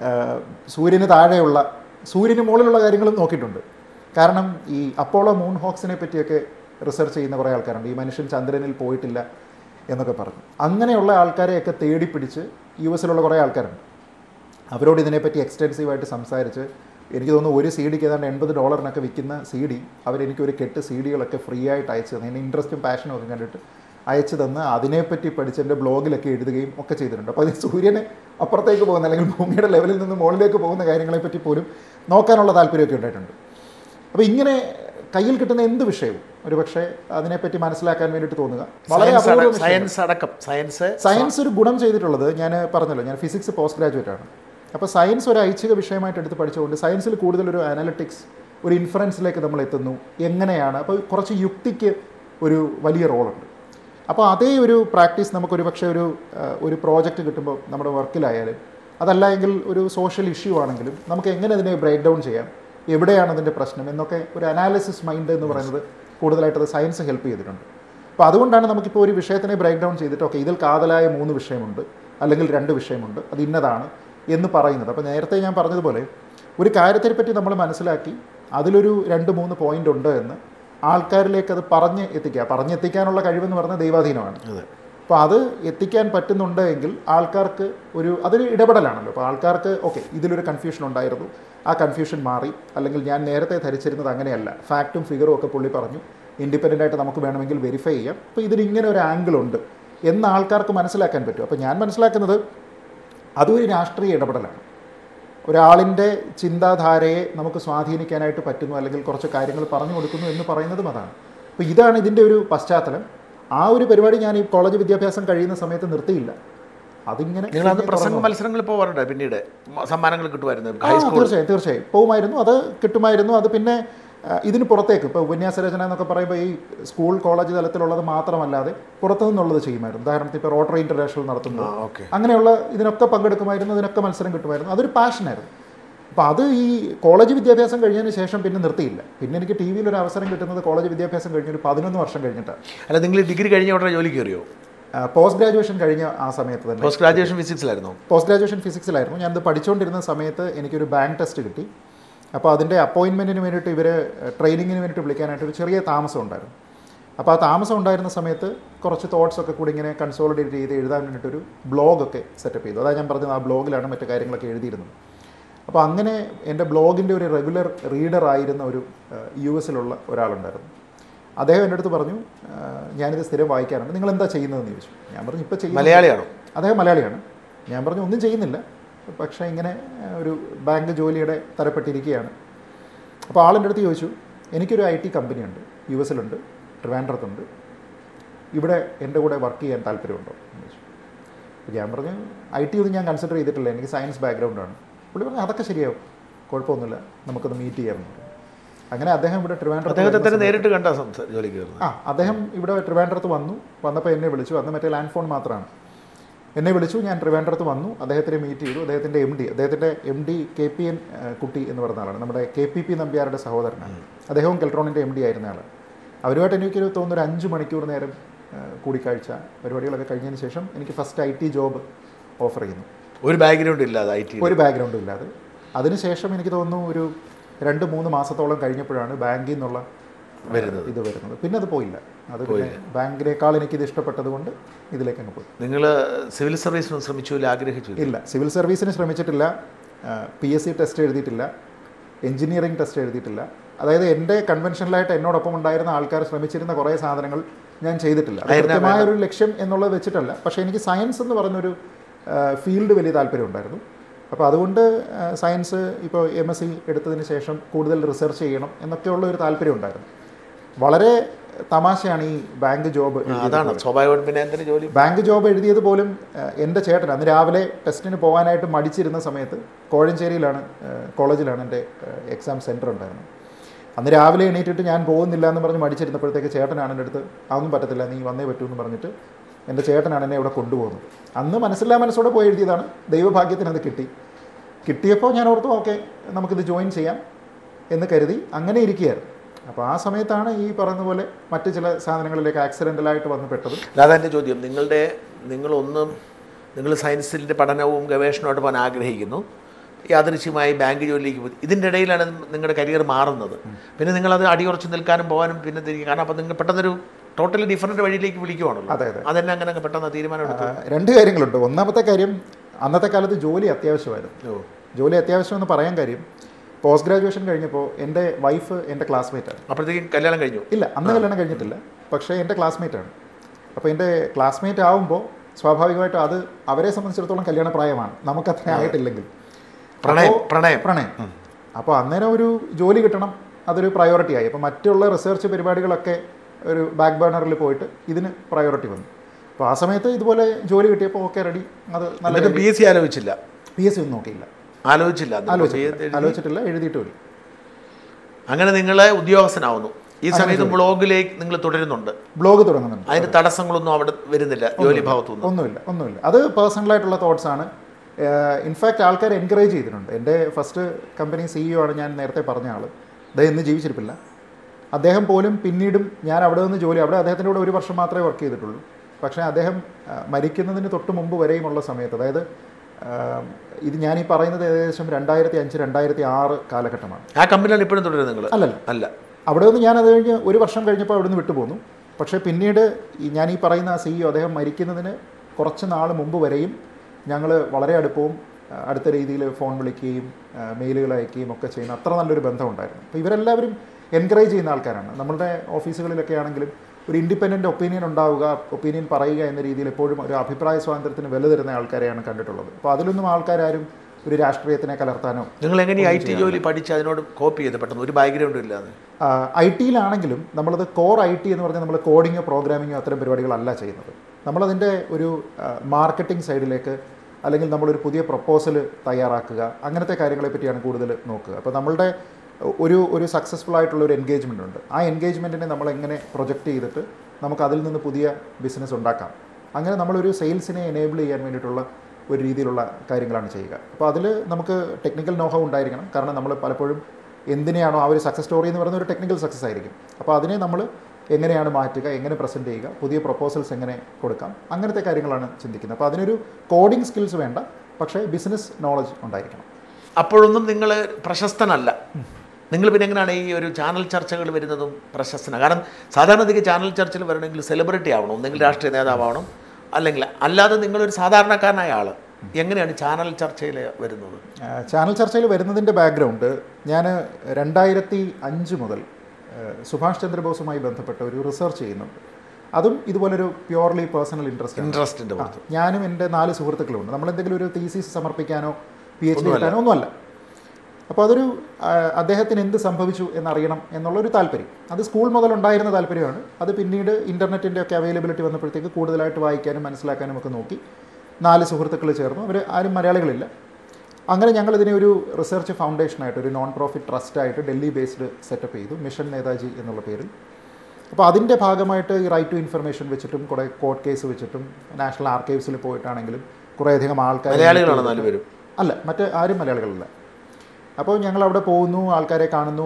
സൂര്യന് താഴെയുള്ള സൂര്യന് മുകളിലുള്ള കാര്യങ്ങളും നോക്കിയിട്ടുണ്ട്. കാരണം ഈ അപ്പോളോ മൂൺ ഹോക്സിനെ പറ്റിയൊക്കെ റിസർച്ച് ചെയ്യുന്ന കുറേ ആൾക്കാരുണ്ട്. ഈ മനുഷ്യൻ ചന്ദ്രനിൽ പോയിട്ടില്ല എന്നൊക്കെ പറഞ്ഞു. അങ്ങനെയുള്ള ആൾക്കാരെയൊക്കെ തേടിപ്പിടിച്ച് യു എസിലുള്ള കുറേ ആൾക്കാരുണ്ട്. അവരോട് ഇതിനെപ്പറ്റി എക്സ്റ്റെൻസീവായിട്ട് സംസാരിച്ച് എനിക്ക് തോന്നുന്നു ഒരു സി ഡിക്ക് ഏതാണ്ട് എൺപത് ഡോളറിനൊക്കെ വിൽക്കുന്ന സി ഡി അവരെനിക്കൊരു കെട്ട് സി ഡികളൊക്കെ ഫ്രീ ആയിട്ട് അയച്ചു തന്നെ, എൻ്റെ ഇൻട്രസ്റ്റും പാഷനും ഒക്കെ കണ്ടിട്ട് അയച്ചു തന്ന് അതിനെപ്പറ്റി പഠിച്ച് എൻ്റെ ബ്ലോഗിലൊക്കെ എഴുതുകയും ഒക്കെ ചെയ്തിട്ടുണ്ട്. അപ്പോൾ അത് സൂര്യനെ അപ്പുറത്തേക്ക് പോകുന്ന അല്ലെങ്കിൽ ഭൂമിയുടെ ലെവലിൽ നിന്ന് മുകളിലേക്ക് പോകുന്ന കാര്യങ്ങളെപ്പറ്റി പോലും നോക്കാനുള്ള താല്പര്യമൊക്കെ ഉണ്ടായിട്ടുണ്ട്. അപ്പോൾ ഇങ്ങനെ കയ്യിൽ കിട്ടുന്ന എന്ത് വിഷയവും ഒരു പക്ഷേ അതിനെപ്പറ്റി മനസ്സിലാക്കാൻ വേണ്ടിയിട്ട് തോന്നുക. വളരെ സയൻസ് അടക്കം സയൻസ് സയൻസ് ഒരു ഗുണം ചെയ്തിട്ടുള്ളത്, ഞാൻ പറഞ്ഞല്ലോ, ഞാൻ ഫിസിക്സ് പോസ്റ്റ് ഗ്രാജുവേറ്റ് ആണ്. അപ്പോൾ സയൻസ് ഒരു ഐച്ഛിക വിഷയമായിട്ട് എടുത്ത് പഠിച്ചുകൊണ്ട് സയൻസിൽ കൂടുതലൊരു അനലിറ്റിക്സ്, ഒരു ഇൻഫറൻസിലേക്ക് നമ്മൾ എത്തുന്നു എങ്ങനെയാണ്. അപ്പോൾ കുറച്ച് യുക്തിക്ക് ഒരു വലിയ റോളുണ്ട്. അപ്പോൾ അതേ ഒരു പ്രാക്ടീസ് നമുക്കൊരു പക്ഷേ ഒരു ഒരു പ്രോജക്റ്റ് കിട്ടുമ്പോൾ നമ്മുടെ വർക്കിലായാലും അതല്ല എങ്കിൽ ഒരു സോഷ്യൽ ഇഷ്യൂ ആണെങ്കിലും നമുക്ക് എങ്ങനെ അതിനെ ബ്രേക്ക് ഡൗൺ ചെയ്യാം, എവിടെയാണ് അതിൻ്റെ പ്രശ്നം എന്നൊക്കെ ഒരു അനാലിസിസ് മൈൻഡ് എന്ന് പറയുന്നത് കൂടുതലായിട്ടത് സയൻസ് ഹെൽപ്പ് ചെയ്തിട്ടുണ്ട്. അപ്പോൾ അതുകൊണ്ടാണ് നമുക്കിപ്പോൾ ഒരു വിഷയത്തിനെ ബ്രേക്ക് ഡൗൺ ചെയ്തിട്ട് ഓക്കെ ഇതിൽ കാതലായ മൂന്ന് വിഷയമുണ്ട് അല്ലെങ്കിൽ രണ്ട് വിഷയമുണ്ട്, അത് ഇന്നതാണ് എന്ന് പറയുന്നത്. അപ്പോൾ നേരത്തെ ഞാൻ പറഞ്ഞതുപോലെ ഒരു കാര്യത്തെപ്പറ്റി നമ്മൾ മനസ്സിലാക്കി അതിലൊരു രണ്ട് മൂന്ന് പോയിൻ്റ് ഉണ്ട് എന്ന് ആൾക്കാരിലേക്ക് അത് പറഞ്ഞ് എത്തിക്കുക. പറഞ്ഞെത്തിക്കാനുള്ള കഴിവെന്ന് പറഞ്ഞാൽ ദൈവാധീനമാണ്. അപ്പോൾ അത് എത്തിക്കാൻ പറ്റുന്നുണ്ട് എങ്കിൽ ആൾക്കാർക്ക് ഒരു അതൊരു ഇടപെടലാണല്ലോ. അപ്പോൾ ആൾക്കാർക്ക് ഓക്കെ ഇതിലൊരു കൺഫ്യൂഷൻ ഉണ്ടായിരുന്നു, ആ കൺഫ്യൂഷൻ മാറി, അല്ലെങ്കിൽ ഞാൻ നേരത്തെ ധരിച്ചിരുന്നത് അങ്ങനെയല്ല, ഫാക്റ്റും ഫിഗറും ഒക്കെ പുള്ളി പറഞ്ഞു, ഇൻഡിപെൻഡൻ്റ് ആയിട്ട് നമുക്ക് വേണമെങ്കിൽ വെരിഫൈ ചെയ്യാം, അപ്പോൾ ഇതിനിങ്ങനെ ഒരു ആംഗിൾ ഉണ്ട് എന്ന് ആൾക്കാർക്ക് മനസ്സിലാക്കാൻ പറ്റും. അപ്പോൾ ഞാൻ മനസ്സിലാക്കുന്നത് അതൊരു രാഷ്ട്രീയ ഇടപെടലാണ്. ഒരാളിൻ്റെ ചിന്താധാരയെ നമുക്ക് സ്വാധീനിക്കാനായിട്ട് പറ്റുന്നു, അല്ലെങ്കിൽ കുറച്ച് കാര്യങ്ങൾ പറഞ്ഞു കൊടുക്കുന്നു എന്ന് പറയുന്നതും അതാണ്. അപ്പോൾ ഇതാണ് ഇതിൻ്റെ ഒരു പശ്ചാത്തലം. ആ ഒരു പരിപാടി ഞാൻ ഈ കോളേജ് വിദ്യാഭ്യാസം കഴിയുന്ന സമയത്ത് നിർത്തിയില്ല. അതിങ്ങനെ പ്രസംഗ മത്സരങ്ങളിൽ പോകാറുണ്ട്, പിന്നീട് സമ്മാനങ്ങൾ കിട്ടുമായിരുന്നു. തീർച്ചയായും തീർച്ചയായും പോകുമായിരുന്നു, അത് കിട്ടുമായിരുന്നു. അത് പിന്നെ ഇതിന് പുറത്തേക്ക് ഇപ്പോൾ ഉപന്യാസ രചന എന്നൊക്കെ പറയുമ്പോൾ ഈ സ്കൂൾ കോളേജ് തലത്തിലുള്ളത് മാത്രമല്ലാതെ പുറത്തു നിന്നുള്ളത് ചെയ്യുമായിരുന്നു. ഉദാഹരണത്തിന് ഇപ്പോൾ റോട്ടറി ഇൻ്റർനാഷണൽ നടത്തുന്നു, അങ്ങനെയുള്ള ഇതിനൊക്കെ പങ്കെടുക്കുമായിരുന്നു, ഇതിനൊക്കെ മത്സരം കിട്ടുമായിരുന്നു. അതൊരു പാഷനായിരുന്നു. അപ്പോൾ അത് ഈ കോളേജ് വിദ്യാഭ്യാസം കഴിഞ്ഞതിന് ശേഷം പിന്നെ നിർത്തിയില്ല. പിന്നെ എനിക്ക് ടി വിയിൽ ഒരു അവസരം കിട്ടുന്നത് കോളേജ് വിദ്യാഭ്യാസം കഴിഞ്ഞൊരു പതിനൊന്ന് വർഷം കഴിഞ്ഞിട്ടാണ്. അല്ല, നിങ്ങൾ ഡിഗ്രി കഴിഞ്ഞ ഉടനെ ജോലി കയറിയോ? പോസ്റ്റ് ഗ്രാജുവേഷൻ കഴിഞ്ഞ ആ സമയത്ത് തന്നെ. പോസ്റ്റ് ഗ്രാജുവേഷൻ ഫിസിക്സിലായിരുന്നു? പോസ്റ്റ് ഗ്രാജുവേഷൻ ഫിസിക്സിലായിരുന്നു. ഞാനത് പഠിച്ചുകൊണ്ടിരുന്ന സമയത്ത് എനിക്കൊരു ബാങ്ക് ടെസ്റ്റ് കിട്ടി. അപ്പോൾ അതിൻ്റെ അപ്പോയിൻമെൻറ്റിന് വേണ്ടിയിട്ട് ഇവർ ട്രെയിനിങ്ങിന് വേണ്ടിയിട്ട് വിളിക്കാനായിട്ട് ഒരു ചെറിയ താമസം ഉണ്ടായിരുന്നു. അപ്പോൾ ആ താമസം ഉണ്ടായിരുന്ന സമയത്ത് കുറച്ച് തോട്ട്സൊക്കെ കൂടി ഇങ്ങനെ കൺസോളിഡേറ്റ് ചെയ്ത് എഴുതാൻ വേണ്ടിയിട്ടൊരു ബ്ലോഗൊക്കെ സെറ്റപ്പ് ചെയ്തു. അതാണ് ഞാൻ പറഞ്ഞത്, ആ ബ്ലോഗിലാണ് മറ്റു കാര്യങ്ങളൊക്കെ എഴുതിയിരുന്നത്. അപ്പോൾ അങ്ങനെ എൻ്റെ ബ്ലോഗിൻ്റെ ഒരു റെഗുലർ റീഡർ ആയിരുന്ന ഒരു യു എസിലുള്ള ഒരാളുണ്ടായിരുന്നു. അദ്ദേഹം എൻ്റെ അടുത്ത് പറഞ്ഞു, ഞാനിത് സ്ഥിരം വായിക്കാറുണ്ട്, നിങ്ങൾ എന്താ ചെയ്യുന്നതെന്ന് ചോദിച്ചു. ഞാൻ പറഞ്ഞു ഇപ്പോൾ ചെയ്യുന്നത്. മലയാളിയാണോ? അദ്ദേഹം മലയാളിയാണ്. ഞാൻ പറഞ്ഞു ഒന്നും ചെയ്യുന്നില്ല, പക്ഷേ ഇങ്ങനെ ഒരു ബാങ്ക് ജോലിയുടെ തരപ്പെട്ടിരിക്കുകയാണ്. അപ്പോൾ ആളെൻ്റെ അടുത്ത് ചോദിച്ചു, എനിക്കൊരു ഐ ടി കമ്പനിയുണ്ട്, യു എസിലുണ്ട്, ട്രിവാൻഡ്രത്തുണ്ട്, ഇവിടെ എൻ്റെ കൂടെ വർക്ക് ചെയ്യാൻ താല്പര്യമുണ്ടോ എന്ന് ചോദിച്ചു. അപ്പോൾ ഞാൻ പറഞ്ഞു ഐ ടി ഒന്നും ഞാൻ കൺസിഡർ ചെയ്തിട്ടില്ല, എനിക്ക് സയൻസ് ബാക്ക്ഗ്രൗണ്ടാണ്. പുള്ളി പറഞ്ഞു അതൊക്കെ ശരിയാവും, കുഴപ്പമൊന്നുമില്ല, നമുക്കൊന്ന് മീറ്റ് ചെയ്യാറുണ്ട്. അങ്ങനെ അദ്ദേഹം ഇവിടെ ട്രിവാൻഡ്രത്ത് നേരിട്ട് കണ്ട ജോലിക്ക് ആ അദ്ദേഹം ഇവിടെ ട്രിവാൻഡ്രത്ത് വന്നു. വന്നപ്പോൾ എന്നെ വിളിച്ചു. അന്ന് മറ്റേ ലാൻഡ് ഫോൺ മാത്രമാണ്. എന്നെ വിളിച്ചു, ഞാൻ ട്രിവാൻഡ്രത്ത് വന്നു, അദ്ദേഹത്തിനെ മീറ്റ് ചെയ്തു. അദ്ദേഹത്തിൻ്റെ എം ഡി അദ്ദേഹത്തിൻ്റെ M D K P N Kutty എന്ന് പറയുന്ന ആളാണ്, നമ്മുടെ കെ പി പി നമ്പ്യാരുടെ സഹോദരനാണ്. അദ്ദേഹവും കെൽട്രോണിൻ്റെ എം ഡി ആയിരുന്ന ആൾ. അവരുമായിട്ട് എനിക്കൊരു തോന്നുന്നു ഒരു അഞ്ച് മണിക്കൂർ നേരം കൂടിക്കാഴ്ച പരിപാടികളൊക്കെ കഴിഞ്ഞതിന് ശേഷം എനിക്ക് first I T job offer ചെയ്യുന്നു. ഒരു ബാക്ക്ഗ്രൗണ്ട് ഇല്ലാതെ ഐ ടി ഒരു ബാക്ക്ഗ്രൗണ്ടും ഇല്ലാതെ. അതിനുശേഷം എനിക്ക് തോന്നുന്നു ഒരു രണ്ട് മൂന്ന് മാസത്തോളം കഴിഞ്ഞപ്പോഴാണ് ബാങ്കിൽ നിന്നുള്ള വരുന്നത് ഇത് വരുന്നത്. പിന്നെ അത് പോയില്ല. അത് പിന്നെ ബാങ്കിനേക്കാൾ എനിക്കിത് ഇഷ്ടപ്പെട്ടത് കൊണ്ട് ഇതിലേക്ക് അങ്ങ് പോയി. നിങ്ങൾ സിവിൽ സർവീസിന് ശ്രമിച്ചു ആഗ്രഹിച്ചു? ഇല്ല, സിവിൽ സർവീസിന് ശ്രമിച്ചിട്ടില്ല, പി എസ് സി ടെസ്റ്റ് എഴുതിയിട്ടില്ല, എൻജിനീയറിംഗ് ടെസ്റ്റ് എഴുതിയിട്ടില്ല. അതായത് എൻ്റെ കൺവെൻഷനലായിട്ട് എന്നോടൊപ്പം ഉണ്ടായിരുന്ന ആൾക്കാർ ശ്രമിച്ചിരുന്ന കുറേ സാധനങ്ങൾ ഞാൻ ചെയ്തിട്ടില്ല. അത് കൃത്യമായ ഒരു ലക്ഷ്യം എന്നുള്ളത് വെച്ചിട്ടല്ല. പക്ഷേ എനിക്ക് സയൻസ് എന്ന് പറഞ്ഞൊരു ഫീൽഡ് വലിയ താല്പര്യം ഉണ്ടായിരുന്നു. അപ്പോൾ അതുകൊണ്ട് സയൻസ് ഇപ്പോൾ എം എസ് സി എടുത്തതിന് ശേഷം കൂടുതൽ റിസർച്ച് ചെയ്യണം എന്നൊക്കെയുള്ള ഒരു താല്പര്യം ഉണ്ടായിരുന്നു. വളരെ തമാശയാണ് ഈ ബാങ്ക് ജോബ്. അതാണ് സ്വാഭാവികമായിട്ടും. പിന്നെ എന്തിനു ജോലി? ബാങ്ക് ജോബ് എഴുതിയത് പോലും എൻ്റെ ചേട്ടൻ അന്ന് രാവിലെ ടെസ്റ്റിന് പോകാനായിട്ട് മടിച്ചിരുന്ന സമയത്ത് കോഴഞ്ചേരിയിലാണ് കോളേജിലാണ് എൻ്റെ എക്സാം സെൻറ്റർ ഉണ്ടായിരുന്നത്. അന്ന് രാവിലെ എണീറ്റിട്ട് ഞാൻ പോകുന്നില്ല എന്ന് പറഞ്ഞ് മടിച്ചിരുന്നപ്പോഴത്തേക്ക് ചേട്ടനാണ് എൻ്റെ അടുത്ത് അതൊന്നും പറ്റത്തില്ല, നീ വന്നേ പറ്റൂ എന്ന് പറഞ്ഞിട്ട് എൻ്റെ ചേട്ടനാണ് എന്നെ ഇവിടെ കൊണ്ടുപോകുന്നത്. അന്ന് മനസ്സില്ലാ മനസ്സോടെ പോയി എഴുതിയതാണ്. ദൈവഭാഗ്യത്തിന് അത് കിട്ടി. കിട്ടിയപ്പോൾ ഞാൻ ഓർത്തു ഓക്കെ നമുക്കിത് ജോയിൻ ചെയ്യാം എന്ന് കരുതി അങ്ങനെ ഇരിക്കുകയായിരുന്നു. അപ്പോൾ ആ സമയത്താണ് ഈ പറയുന്ന പോലെ മറ്റ് ചില സാധനങ്ങളിലേക്ക് ആക്സിഡൻ്റലായിട്ട് വന്ന് പെട്ടത്. അതാണ് എൻ്റെ ചോദ്യം. നിങ്ങളുടെ നിങ്ങളൊന്നും നിങ്ങൾ സയൻസിൻ്റെ പഠനവും ഗവേഷണമായിട്ട് പോകാൻ ആഗ്രഹിക്കുന്നു, യാദൃശ്യമായി ബാങ്ക് ജോലിയിലേക്ക് പോയി. ഇതിൻ്റെ ഇടയിലാണ് നിങ്ങളുടെ കരിയർ മാറുന്നത്. പിന്നെ നിങ്ങളത് അടിയുറച്ച് നിൽക്കാനും പോകാനും പിന്നെ തിരികെ, കാരണം അപ്പോൾ നിങ്ങൾ പെട്ടെന്നൊരു ടോട്ടലി ഡിഫറൻറ്റ് വഴിയിലേക്ക് വിളിക്കുവാണല്ലോ. അതെ അതെ. അതെന്നെ അങ്ങനെ പെട്ടെന്ന് തീരുമാനം എടുത്തു? രണ്ട് കാര്യങ്ങളുണ്ട്. ഒന്നാമത്തെ കാര്യം, അന്നത്തെ കാലത്ത് ജോലി അത്യാവശ്യമായിരുന്നു. ജോലി അത്യാവശ്യം എന്ന് പറയാൻ കാര്യം, പോസ്റ്റ് ഗ്രാജുവേഷൻ കഴിഞ്ഞപ്പോൾ എൻ്റെ വൈഫ് എൻ്റെ ക്ലാസ്മേറ്റാണ്. അപ്പോഴത്തേക്കും കല്യാണം കഴിഞ്ഞു? ഇല്ല, അന്ന് കല്യാണം കഴിഞ്ഞിട്ടില്ല. പക്ഷേ എൻ്റെ ക്ലാസ്മേറ്റാണ്. അപ്പോൾ എൻ്റെ ക്ലാസ്മേറ്റ് ആവുമ്പോൾ സ്വാഭാവികമായിട്ടും അത് അവരെ സംബന്ധിച്ചിടത്തോളം കല്യാണ പ്രായമാണ്, നമുക്കത്ര ആയിട്ടില്ലെങ്കിൽ. പ്രണയം പ്രണയം പ്രണയം അപ്പോൾ അന്നേരം ഒരു ജോലി കിട്ടണം, അതൊരു പ്രയോറിറ്റി ആയി. അപ്പോൾ മറ്റുള്ള റിസർച്ച് പരിപാടികളൊക്കെ ഒരു ബാക്ക് ബേണറിൽ പോയിട്ട് ഇതിന് പ്രയോറിറ്റി വന്നു. അപ്പോൾ ആ സമയത്ത് ഇതുപോലെ ജോലി കിട്ടിയപ്പോൾ ഓക്കെ റെഡി. അത് നല്ല. പി എസ് സി ആലോചിച്ചില്ല? പി എസ് സി ഒന്നും നോക്കിയില്ല. ആലോചിച്ചില്ല ആലോചിച്ചിട്ടില്ല എഴുതിയിട്ടുമില്ല. അങ്ങനെ നിങ്ങൾ ഉദ്യോഗസ്ഥനാവുന്നു. ഈ സമയത്ത് ബ്ലോഗിലേക്ക് നിങ്ങൾ തുടരുന്നുണ്ട്? ബ്ലോഗ് തുടങ്ങുന്നുണ്ട്. അതിന് തടസ്സങ്ങളൊന്നും അവിടെ വരുന്നില്ല? ജോലി ഭാഗത്തൊന്നും ഒന്നുമില്ല ഒന്നുമില്ല അത് പേഴ്സണലായിട്ടുള്ള തോട്ട്സ് ആണ്. ഇൻഫാക്റ്റ് ആൾക്കാർ എൻകറേജ് ചെയ്തിട്ടുണ്ട്. എൻ്റെ ഫസ്റ്റ് കമ്പനി സിഇഒ ആണ് ഞാൻ നേരത്തെ പറഞ്ഞ ആൾ. അദ്ദേഹം ഇന്ന് ജീവിച്ചിരിപ്പില്ല. അദ്ദേഹം പോലും പിന്നീടും ഞാൻ അവിടെ നിന്ന് ജോലി, അവിടെ അദ്ദേഹത്തിൻ്റെ കൂടെ ഒരു വർഷം മാത്രമേ വർക്ക് ചെയ്തിട്ടുള്ളൂ. പക്ഷേ അദ്ദേഹം മരിക്കുന്നതിന് തൊട്ട് മുമ്പ് വരെയുമുള്ള സമയത്ത്, അതായത് ഇത് ഞാൻ ഈ പറയുന്നത് ഏകദേശം രണ്ടായിരത്തി അഞ്ച് രണ്ടായിരത്തി ആറ് കാലഘട്ടമാണ്. ആ കമ്പനിയാണ് ഇപ്പോഴും തുടരുന്നത് നിങ്ങൾ? അല്ലല്ല അല്ല. അവിടെ നിന്ന് ഞാൻ അത് കഴിഞ്ഞ് ഒരു വർഷം കഴിഞ്ഞപ്പോൾ അവിടെ നിന്ന് വിട്ടുപോന്നു. പക്ഷേ പിന്നീട് ഞാൻ ഈ പറയുന്ന ആ സിഇഒ അദ്ദേഹം മരിക്കുന്നതിന് കുറച്ച് നാൾ മുമ്പ് വരെയും ഞങ്ങൾ വളരെ അടുപ്പവും അടുത്ത രീതിയിൽ ഫോൺ വിളിക്കുകയും മെയിലുകൾ അയക്കുകയും ഒക്കെ ചെയ്യുന്ന അത്ര നല്ലൊരു ബന്ധമുണ്ടായിരുന്നു. അപ്പോൾ ഇവരെല്ലാവരും എൻകറേജ് ചെയ്യുന്ന ആൾക്കാരാണ്. നമ്മളുടെ ഓഫീസുകളിലൊക്കെ ആണെങ്കിലും ഒരു ഇൻഡിപെൻഡൻറ്റ് ഒപ്പീനിയൻ ഉണ്ടാവുക, ഒപ്പീനിയൻ പറയുക എന്ന രീതിയിൽ എപ്പോഴും ഒരു അഭിപ്രായ സ്വാതന്ത്ര്യത്തിന് വില തരുന്ന ആൾക്കാരെയാണ് കണ്ടിട്ടുള്ളത്. അപ്പോൾ അതിലൊന്നും ആൾക്കാരും ഒരു രാഷ്ട്രീയത്തിനെ കലർത്താനോ. നിങ്ങൾ എങ്ങനെ ഐ ടി ജോലി പഠിച്ച് അതിനോട് കോപ്പി ചെയ്ത് പെട്ടെന്ന്? ഒരു ബാക്ക്ഗ്രൗണ്ടും ഇല്ലാതെ. ഐ ടിയിലാണെങ്കിലും നമ്മളത് കോർ ഐ ടി എന്ന് പറഞ്ഞാൽ നമ്മൾ കോഡിങ്ങോ പ്രോഗ്രാമിങ്ങോ അത്തരം പരിപാടികളല്ല ചെയ്യുന്നത്. നമ്മളതിൻ്റെ ഒരു മാർക്കറ്റിംഗ് സൈഡിലേക്ക്, അല്ലെങ്കിൽ നമ്മളൊരു പുതിയ പ്രപ്പോസൽ തയ്യാറാക്കുക, അങ്ങനത്തെ കാര്യങ്ങളെ പറ്റിയാണ് കൂടുതൽ നോക്കുക. അപ്പോൾ നമ്മളുടെ ഒരു ഒരു സക്സസ്ഫുൾ ആയിട്ടുള്ള ഒരു എൻഗേജ്മെൻ്റ് ഉണ്ട്. ആ എൻഗേജ്മെൻറ്റിനെ നമ്മളെങ്ങനെ പ്രൊജക്റ്റ് ചെയ്തിട്ട് നമുക്ക് അതിൽ നിന്ന് പുതിയ ബിസിനസ് ഉണ്ടാക്കാം. അങ്ങനെ നമ്മളൊരു സെയിൽസിനെ എനേബിൾ ചെയ്യാൻ വേണ്ടിയിട്ടുള്ള ഒരു രീതിയിലുള്ള കാര്യങ്ങളാണ് ചെയ്യുക. അപ്പോൾ അതിൽ നമുക്ക് ടെക്നിക്കൽ നോഹൗ ഉണ്ടായിരിക്കണം. കാരണം നമ്മൾ പലപ്പോഴും എന്തിനെയാണോ ആ ഒരു സക്സസ് സ്റ്റോറി എന്ന് പറയുന്ന ഒരു ടെക്നിക്കൽ സക്സസ് ആയിരിക്കും. അപ്പോൾ അതിനെ നമ്മൾ എങ്ങനെയാണ് മാറ്റുക, എങ്ങനെ പ്രസൻറ്റ് ചെയ്യുക, പുതിയ പ്രപ്പോസൽസ് എങ്ങനെ കൊടുക്കാം, അങ്ങനത്തെ കാര്യങ്ങളാണ് ചിന്തിക്കുന്നത്. അപ്പോൾ അതിനൊരു കോഡിംഗ് സ്കിൽസ് വേണ്ട, പക്ഷേ ബിസിനസ് നോളജ് ഉണ്ടായിരിക്കണം. അപ്പോഴൊന്നും നിങ്ങൾ പ്രശസ്തനല്ല. നിങ്ങൾ പിന്നെ എങ്ങനെയാണ് ഈ ഒരു ചാനൽ ചർച്ചകൾ വരുന്നതും പ്രശസ്തനാണ്? കാരണം സാധാരണഗതിക്ക് ചാനൽ ചർച്ചയിൽ വരണമെങ്കിൽ സെലിബ്രിറ്റി ആവണം, ഒന്നെങ്കിൽ രാഷ്ട്രീയ നേതാവാവണം, അല്ലെങ്കിൽ അല്ലാതെ നിങ്ങളൊരു സാധാരണക്കാരനായ ആൾ എങ്ങനെയാണ് ചാനൽ ചർച്ചയിൽ വരുന്നത്? ചാനൽ ചർച്ചയിൽ വരുന്നതിൻ്റെ ബാക്ക്ഗ്രൗണ്ട്, ഞാൻ രണ്ടായിരത്തി അഞ്ച് മുതൽ സുഭാഷ് ചന്ദ്രബോസുമായി ബന്ധപ്പെട്ട ഒരു റിസർച്ച് ചെയ്യുന്നുണ്ട്. അതും ഇതുപോലൊരു പ്യുവർലി പേഴ്സണൽ ഇൻട്രസ്റ്റ് ഇൻട്രസ്റ്റിൻ്റെ ഞാനും എൻ്റെ നാല് സുഹൃത്തുക്കളുണ്ട്. നമ്മളെന്തെങ്കിലും ഒരു തീസിസ് സമർപ്പിക്കാനോ പി എച്ച് ഡി കിട്ടാനോ ഒന്നുമല്ല. അപ്പോൾ അതൊരു അദ്ദേഹത്തിന് എന്ത് സംഭവിച്ചു എന്നറിയണം എന്നുള്ളൊരു താല്പര്യം, അത് സ്കൂൾ മുതൽ ഉണ്ടായിരുന്ന താല്പര്യമാണ്. അത് പിന്നീട് ഇൻ്റർനെറ്റിൻ്റെ ഒക്കെ അവൈലബിലിറ്റി വന്നപ്പോഴത്തേക്ക് കൂടുതലായിട്ട് വായിക്കാനും മനസ്സിലാക്കാനും ഒക്കെ നോക്കി. നാല് സുഹൃത്തുക്കൾ ചേർന്നു. അവർ ആരും മലയാളികളില്ല. അങ്ങനെ ഞങ്ങളിതിനെ ഒരു റിസർച്ച് ഫൗണ്ടേഷനായിട്ട്, ഒരു നോൺ പ്രോഫിറ്റ് ട്രസ്റ്റായിട്ട് ഡൽഹി ബേസ്ഡ് സെറ്റപ്പ് ചെയ്തു, മിഷൻ നേതാജി എന്നുള്ള പേരിൽ. അപ്പോൾ അതിൻ്റെ ഭാഗമായിട്ട് ഈ റൈറ്റ് ടു ഇൻഫർമേഷൻ വെച്ചിട്ടും കുറേ കോർട്ട് കേസ് വെച്ചിട്ടും നാഷണൽ ആർക്കൈവ്സിൽ പോയിട്ടാണെങ്കിലും കുറേയധികം ആൾക്കാർ, മലയാളികളാണ് നാലുപേരും? അല്ല, മറ്റ് ആരും മലയാളികളല്ല. അപ്പോൾ ഞങ്ങൾ അവിടെ പോകുന്നു, ആൾക്കാരെ കാണുന്നു.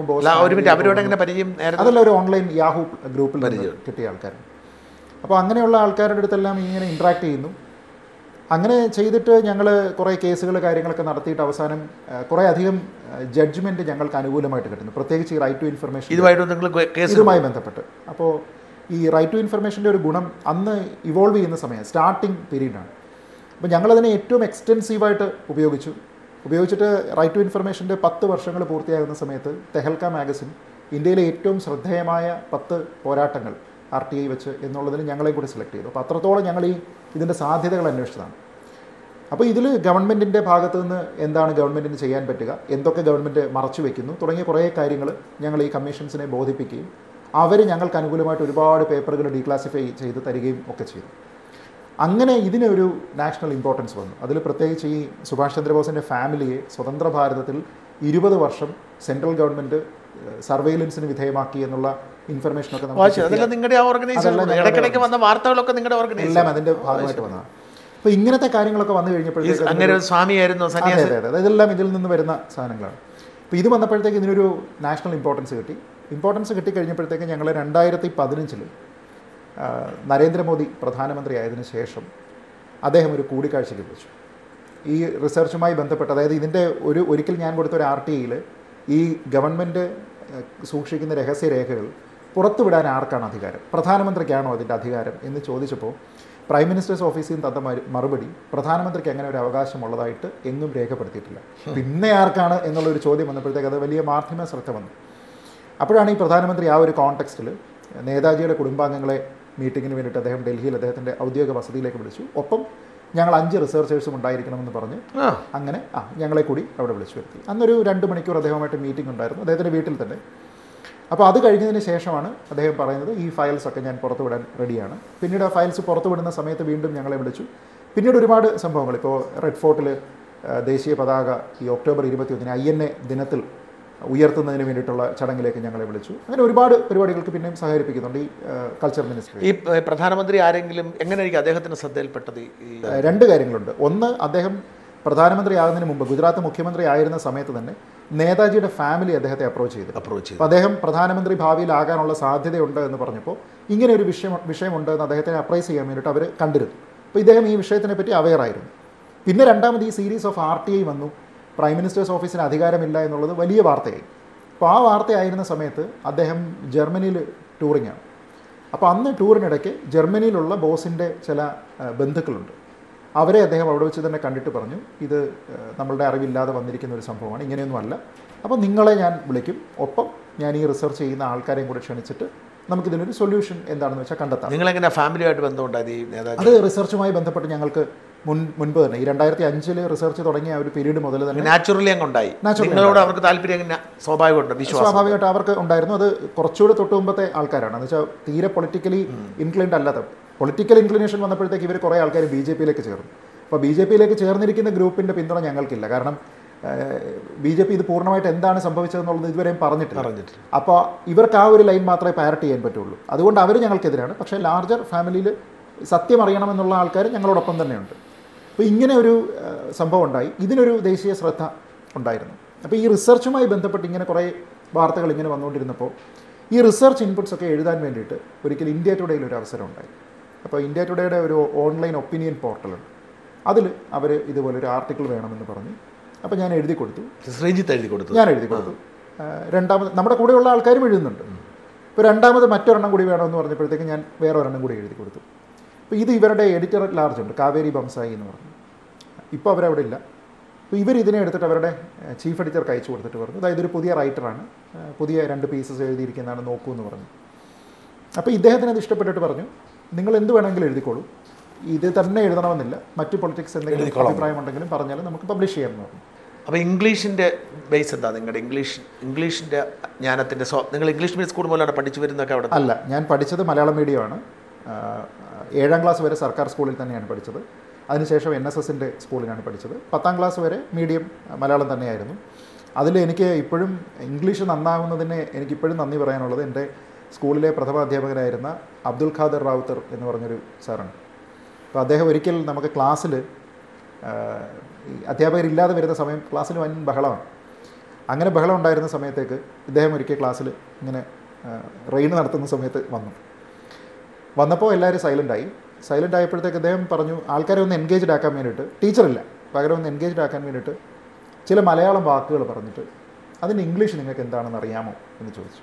അതല്ല, ഒരു ഓൺലൈൻ യാഹൂ ഗ്രൂപ്പിൽ കിട്ടിയ ആൾക്കാർ. അപ്പോൾ അങ്ങനെയുള്ള ആൾക്കാരുടെ അടുത്തെല്ലാം ഇങ്ങനെ ഇൻട്രാക്ട് ചെയ്യുന്നു. അങ്ങനെ ചെയ്തിട്ട് ഞങ്ങൾ കുറേ കേസുകൾ കാര്യങ്ങളൊക്കെ നടത്തിയിട്ട് അവസാനം കുറേ അധികം ജഡ്ജ്മെൻറ്റ് ഞങ്ങൾക്ക് അനുകൂലമായിട്ട് കിട്ടുന്നു, പ്രത്യേകിച്ച് ഈ റൈറ്റ് ടു ഇൻഫർമേഷൻ ഇതുമായി ബന്ധപ്പെട്ട്. അപ്പോൾ ഈ റൈറ്റ് ടു ഇൻഫർമേഷൻ്റെ ഒരു ഗുണം അന്ന് ഇവോൾവ് ചെയ്യുന്ന സമയം സ്റ്റാർട്ടിങ് പീരീഡാണ്. അപ്പോൾ ഞങ്ങളതിനെ ഏറ്റവും എക്സ്റ്റെൻസീവായിട്ട് ഉപയോഗിച്ചു. ഉപയോഗിച്ചിട്ട് റൈറ്റ് ടു ഇൻഫർമേഷൻ്റെ പത്ത് വർഷങ്ങൾ പൂർത്തിയാകുന്ന സമയത്ത് തെഹൽക്ക മാഗസിൻ ഇന്ത്യയിലെ ഏറ്റവും ശ്രദ്ധേയമായ പത്ത് പോരാട്ടങ്ങൾ ആർ ടി ഐ വെച്ച് എന്നുള്ളതിന് ഞങ്ങളെയും കൂടി സെലക്ട് ചെയ്തു. അപ്പോൾ അത്രത്തോളം ഞങ്ങൾ ഈ ഇതിൻ്റെ സാധ്യതകൾ അന്വേഷിച്ചതാണ്. അപ്പോൾ ഇതിൽ ഗവൺമെൻറ്റിൻ്റെ ഭാഗത്തു നിന്ന് എന്താണ് ഗവൺമെൻറ്റിന് ചെയ്യാൻ പറ്റുക, എന്തൊക്കെ ഗവൺമെൻറ് മറച്ചു വയ്ക്കുന്നു തുടങ്ങിയ കുറേ കാര്യങ്ങൾ ഞങ്ങൾ ഈ കമ്മീഷൻസിനെ ബോധിപ്പിക്കുകയും അവർ ഞങ്ങൾക്ക് അനുകൂലമായിട്ട് ഒരുപാട് പേപ്പറുകൾ ഡീക്ലാസിഫൈ ചെയ്ത് തരികയും ഒക്കെ ചെയ്തു. അങ്ങനെ ഇതിനൊരു നാഷണൽ ഇമ്പോർട്ടൻസ് വന്നു. അതിൽ പ്രത്യേകിച്ച് ഈ സുഭാഷ് ചന്ദ്രബോസിൻ്റെ ഫാമിലിയെ സ്വതന്ത്ര ഭാരതത്തിൽ ഇരുപത് വർഷം സെൻട്രൽ ഗവൺമെൻറ് സർവൈലൻസിന് വിധേയമാക്കി എന്നുള്ള ഇൻഫർമേഷനൊക്കെ എല്ലാം അതിൻ്റെ ഭാഗമായിട്ട് വന്നതാണ്. അപ്പോൾ ഇങ്ങനത്തെ കാര്യങ്ങളൊക്കെ വന്നു കഴിഞ്ഞപ്പോഴത്തേക്ക് സ്വാമിയായിരുന്നു, അതെ അതെ അതെ ഇതെല്ലാം ഇതിൽ നിന്ന് വരുന്ന സാധനങ്ങളാണ്. അപ്പോൾ ഇത് വന്നപ്പോഴത്തേക്ക് ഇതിനൊരു നാഷണൽ ഇമ്പോർട്ടൻസ് കിട്ടി. ഇമ്പോർട്ടൻസ് കിട്ടിക്കഴിഞ്ഞപ്പോഴത്തേക്ക് ഞങ്ങൾ രണ്ടായിരത്തി പതിനഞ്ചിൽ നരേന്ദ്രമോദി പ്രധാനമന്ത്രി ആയതിനു ശേഷം അദ്ദേഹം ഒരു കൂടിക്കാഴ്ചയ്ക്ക് വിളിച്ചു. ഈ റിസർച്ചുമായി ബന്ധപ്പെട്ട്, അതായത് ഇതിൻ്റെ ഒരു ഒരിക്കൽ ഞാൻ കൊടുത്ത ഒരു ആർ ടി ഐയിൽ ഈ ഗവൺമെൻറ് സൂക്ഷിക്കുന്ന രഹസ്യരേഖകൾ പുറത്തുവിടാൻ ആർക്കാണ് അധികാരം, പ്രധാനമന്ത്രിക്കാണോ അതിൻ്റെ അധികാരം എന്ന് ചോദിച്ചപ്പോൾ പ്രൈം മിനിസ്റ്റേഴ്സ് ഓഫീസിൽ നിന്ന് തന്ന മറുപടി പ്രധാനമന്ത്രിക്ക് അങ്ങനെ ഒരു അവകാശമുള്ളതായിട്ട് എങ്ങും രേഖപ്പെടുത്തിയിട്ടില്ല. പിന്നെ ആർക്കാണ് എന്നുള്ളൊരു ചോദ്യം വന്നപ്പോഴത്തേക്ക് അത് വലിയ മാധ്യമ ശ്രദ്ധ വന്നു. അപ്പോഴാണ് ഈ പ്രധാനമന്ത്രി ആ ഒരു കോണ്ടെക്സ്റ്റിൽ നേതാജിയുടെ കുടുംബാംഗങ്ങളെ മീറ്റിങ്ങിന് വേണ്ടിയിട്ട് അദ്ദേഹം ഡൽഹിയിൽ അദ്ദേഹത്തിൻ്റെ ഔദ്യോഗിക വസതിയിലേക്ക് വിളിച്ചു. ഒപ്പം ഞങ്ങൾ അഞ്ച് റിസർച്ചേഴ്സും ഉണ്ടായിരിക്കണമെന്ന് പറഞ്ഞ് അങ്ങനെ ആ ഞങ്ങളെ കൂടി അവിടെ വിളിച്ചു വരുത്തി. അന്നൊരു രണ്ട് മണിക്കൂർ അദ്ദേഹവുമായിട്ട് മീറ്റിംഗ് ഉണ്ടായിരുന്നു അദ്ദേഹത്തിൻ്റെ വീട്ടിൽ തന്നെ. അപ്പോൾ അത് കഴിഞ്ഞതിന് ശേഷമാണ് അദ്ദേഹം പറയുന്നത് ഈ ഫയൽസൊക്കെ ഞാൻ പുറത്തുവിടാൻ റെഡിയാണ്. പിന്നീട് ആ ഫയൽസ് പുറത്തുവിടുന്ന സമയത്ത് വീണ്ടും ഞങ്ങളെ വിളിച്ചു. പിന്നീട് ഒരുപാട് സംഭവങ്ങൾ, ഇപ്പോൾ റെഡ് ഫോർട്ടിൽ ദേശീയ പതാക ഈ ഒക്ടോബർ ഇരുപത്തിയൊന്നിന് ഐ എൻ എ ദിനത്തിൽ ഉയർത്തുന്നതിന് വേണ്ടിയിട്ടുള്ള ചടങ്ങിലേക്ക് ഞങ്ങളെ വിളിച്ചു. അങ്ങനെ ഒരുപാട് പരിപാടികൾക്ക് പിന്നെയും സഹകരിപ്പിക്കുന്നുണ്ട് ഈ കൾച്ചർ മിനിസ്ട്രി. ഈ പ്രധാനമന്ത്രി ആരെങ്കിലും എങ്ങനെയായിരിക്കും അദ്ദേഹത്തിന് ശ്രദ്ധയിൽപ്പെട്ടത്? രണ്ട് കാര്യങ്ങളുണ്ട്. ഒന്ന്, അദ്ദേഹം പ്രധാനമന്ത്രി ആകുന്നതിന് മുമ്പ് ഗുജറാത്ത് മുഖ്യമന്ത്രി ആയിരുന്ന സമയത്ത് തന്നെ നേതാജിയുടെ ഫാമിലി അദ്ദേഹത്തെ അപ്രോച്ച് ചെയ്തു അപ്രോച്ച് ചെയ്തു അദ്ദേഹം പ്രധാനമന്ത്രി ഭാവിയിലാകാനുള്ള സാധ്യതയുണ്ട് എന്ന് പറഞ്ഞപ്പോൾ ഇങ്ങനെ ഒരു വിഷയം വിഷയമുണ്ട് എന്ന് അദ്ദേഹത്തെ അപ്രൈസ് ചെയ്യാൻ വേണ്ടിയിട്ട് അവർ കണ്ടിരുന്നു. അപ്പോൾ ഇദ്ദേഹം ഈ വിഷയത്തിനെ പറ്റി അവെയർ ആയിരുന്നു. പിന്നെ രണ്ടാമത് ഈ series of R T I വന്നു. പ്രൈം മിനിസ്റ്റേഴ്സ് ഓഫീസിന് അധികാരമില്ല എന്നുള്ളത് വലിയ വാർത്തയായി. അപ്പോൾ ആ വാർത്തയായിരുന്ന സമയത്ത് അദ്ദേഹം ജർമ്മനിയിൽ ടൂറിങ്ങാണ്. അപ്പോൾ അന്ന് ടൂറിനിടയ്ക്ക് ജർമ്മനിയിലുള്ള ബോസിൻ്റെ ചില ബന്ധുക്കളുണ്ട്. അവരെ അദ്ദേഹം അവിടെ വെച്ച് തന്നെ കണ്ടിട്ട് പറഞ്ഞു, ഇത് നമ്മളുടെ അറിവില്ലാതെ വന്നിരിക്കുന്ന ഒരു സംഭവമാണ്, ഇങ്ങനെയൊന്നും അല്ല. അപ്പോൾ നിങ്ങളെ ഞാൻ വിളിക്കും, ഒപ്പം ഞാൻ ഈ റിസർച്ച് ചെയ്യുന്ന ആൾക്കാരെയും കൂടെ ക്ഷണിച്ചിട്ട് നമുക്കിതിനൊരു സൊല്യൂഷൻ എന്താണെന്ന് വെച്ചാൽ കണ്ടെത്താം. നിങ്ങളെങ്ങനെ ഫാമിലിയായിട്ട് ബന്ധമുണ്ടായത്? അത് റിസർച്ചുമായി ബന്ധപ്പെട്ട് ഞങ്ങൾക്ക് മുൻ മുൻപ് തന്നെ ഈ രണ്ടായിരത്തി അഞ്ചിൽ റിസർച്ച് തുടങ്ങിയ ഒരു പീരീഡ് മുതൽ തന്നെ നാച്ചുറലി അങ്ങ് ഉണ്ടായി. നിങ്ങളോട് അവർക്ക് താല്പര്യം സ്വാഭാവികമായിട്ട് സ്വാഭാവികമായിട്ട് അവർക്ക് ഉണ്ടായിരുന്നു. അത് കുറച്ചുകൂടെ തൊട്ട് മുമ്പത്തെ ആൾക്കാരാണ്. എന്ന് വെച്ചാൽ തീരെ പൊളിറ്റിക്കലി ഇൻക്ലൈൻഡ് അല്ലാത്ത, പൊളിറ്റിക്കൽ ഇൻക്ലിനേഷൻ വന്നപ്പോഴത്തേക്ക് ഇവർ കുറേ ആൾക്കാർ ബി ജെ പിയിലേക്ക് ചേർന്നു. അപ്പോൾ ബി ജെ പിയിലേക്ക് ചേർന്നിരിക്കുന്ന ഗ്രൂപ്പിൻ്റെ പിന്തുണ ഞങ്ങൾക്കില്ല. കാരണം ബി ജെ പി ഇത് പൂർണ്ണമായിട്ട് എന്താണ് സംഭവിച്ചതെന്നുള്ളത് ഇതുവരെയും പറഞ്ഞിട്ടില്ല. അപ്പോൾ ഇവർക്ക് ആ ഒരു ലൈൻ മാത്രമേ പാരറ്റ് ചെയ്യാൻ പറ്റുള്ളൂ. അതുകൊണ്ട് അവർ ഞങ്ങൾക്കെതിരാണ്. പക്ഷേ ലാർജർ ഫാമിലിയിൽ സത്യം അറിയണമെന്നുള്ള ആൾക്കാർ ഞങ്ങളോടൊപ്പം തന്നെയുണ്ട്. അപ്പോൾ ഇങ്ങനെ ഒരു സംഭവം ഉണ്ടായി. ഇതിനൊരു ദേശീയ ശ്രദ്ധ ഉണ്ടായിരുന്നു. അപ്പോൾ ഈ റിസർച്ചുമായി ബന്ധപ്പെട്ട് ഇങ്ങനെ കുറേ വാർത്തകൾ ഇങ്ങനെ വന്നുകൊണ്ടിരുന്നപ്പോൾ ഈ റിസർച്ച് ഇൻപുട്സ് ഒക്കെ എഴുതാൻ വേണ്ടിയിട്ട് ഒരിക്കൽ ഇന്ത്യ ടുഡേയിൽ ഒരു അവസരം ഉണ്ടായി. അപ്പോൾ ഇന്ത്യ ടുഡേയുടെ ഒരു ഓൺലൈൻ ഒപ്പീനിയൻ പോർട്ടലുണ്ട്. അതിൽ അവർ ഇതുപോലൊരു ആർട്ടിക്കിൾ വേണമെന്ന് പറഞ്ഞു. അപ്പോൾ ഞാൻ എഴുതി കൊടുത്തു. ശ്രീജിത്ത് എഴുതി കൊടുത്തു ഞാൻ എഴുതി കൊടുത്തു. രണ്ടാമത് നമ്മുടെ കൂടെയുള്ള ആൾക്കാരും എഴുതുന്നുണ്ട്. ഇപ്പോൾ രണ്ടാമത് മറ്റൊരെണ്ണം കൂടി വേണമെന്ന് പറഞ്ഞപ്പോഴത്തേക്ക് ഞാൻ വേറെ ഒരെണ്ണം കൂടി എഴുതി കൊടുത്തു. അപ്പോൾ ഇത് ഇവരുടെ എഡിറ്റർ അറ്റ് ലാർജ് ഉണ്ട്, കാവേരി ബംസായി എന്ന് പറഞ്ഞു. ഇപ്പോൾ അവരവിടെ ഇല്ല. അപ്പോൾ ഇവർ ഇതിനെ എടുത്തിട്ട് അവരുടെ ചീഫ് എഡിറ്റർക്ക് അയച്ചു കൊടുത്തിട്ട് പറഞ്ഞു, അതായത് ഒരു പുതിയ റൈറ്ററാണ്, പുതിയ രണ്ട് പീസസ് എഴുതിയിരിക്കുന്നതാണ്, നോക്കൂ എന്ന് പറഞ്ഞു. അപ്പോൾ ഇദ്ദേഹത്തിന് അത് ഇഷ്ടപ്പെട്ടിട്ട് പറഞ്ഞു, നിങ്ങൾ എന്ത് വേണമെങ്കിലും എഴുതിക്കോളൂ, ഇത് തന്നെ എഴുതണമെന്നില്ല, മറ്റു പൊളിറ്റിക്സ് എന്തെങ്കിലും അഭിപ്രായം ഉണ്ടെങ്കിലും പറഞ്ഞാൽ നമുക്ക് പബ്ലിഷ് ചെയ്യാമെന്ന് പറഞ്ഞു. അപ്പോൾ ഇംഗ്ലീഷിൻ്റെ ബേസ് എന്താ നിങ്ങളുടെ? ഇംഗ്ലീഷ് ഇംഗ്ലീഷിൻ്റെ ജ്ഞാനത്തിൻ്റെ സ്വ നിങ്ങൾ ഇംഗ്ലീഷ് മീഡിയം സ്കൂൾ പോലെയാണ് പഠിച്ചു വരുന്നതൊക്കെ അവിടെ? അല്ല, ഞാൻ പഠിച്ചത് മലയാളം മീഡിയമാണ്. ഏഴാം ക്ലാസ് വരെ സർക്കാർ സ്കൂളിൽ തന്നെയാണ് പഠിച്ചത്. അതിനുശേഷം എൻ എസ് എസിൻ്റെ സ്കൂളിലാണ് പഠിച്ചത്. പത്താം ക്ലാസ് വരെ മീഡിയം മലയാളം തന്നെയായിരുന്നു. അതിൽ എനിക്ക് ഇപ്പോഴും ഇംഗ്ലീഷ് നന്നാവുന്നതിന് എനിക്കിപ്പോഴും നന്ദി പറയാനുള്ളത് എൻ്റെ സ്കൂളിലെ പ്രഥമ അധ്യാപകനായിരുന്ന അബ്ദുൽ ഖാദർ റാവുത്തർ എന്ന് പറഞ്ഞൊരു സാറാണ്. അപ്പോൾ അദ്ദേഹം ഒരിക്കൽ നമുക്ക് ക്ലാസ്സിൽ അധ്യാപകരില്ലാതെ വരുന്ന സമയം ക്ലാസ്സിൽ വൻ ബഹളമാണ്. അങ്ങനെ ബഹളം ഉണ്ടായിരുന്ന സമയത്തേക്ക് ഇദ്ദേഹം ഒരിക്കൽ ക്ലാസ്സിൽ ഇങ്ങനെ റെയിൻ നടത്തുന്ന സമയത്ത് വന്നു. വന്നപ്പോൾ എല്ലാവരും സൈലൻ്റായി. സൈലൻ്റ് ആയപ്പോഴത്തേക്ക് അദ്ദേഹം പറഞ്ഞു, ആൾക്കാരെ ഒന്ന് എൻഗേജ്ഡ് ആക്കാൻ വേണ്ടിയിട്ട്, ടീച്ചറില്ല പകരം ഒന്ന് എൻഗേജ്ഡ് ആക്കാൻ വേണ്ടിയിട്ട് ചില മലയാളം വാക്കുകൾ പറഞ്ഞിട്ട് അതിൻ്റെ ഇംഗ്ലീഷ് നിങ്ങൾക്ക് എന്താണെന്ന് അറിയാമോ എന്ന് ചോദിച്ചു.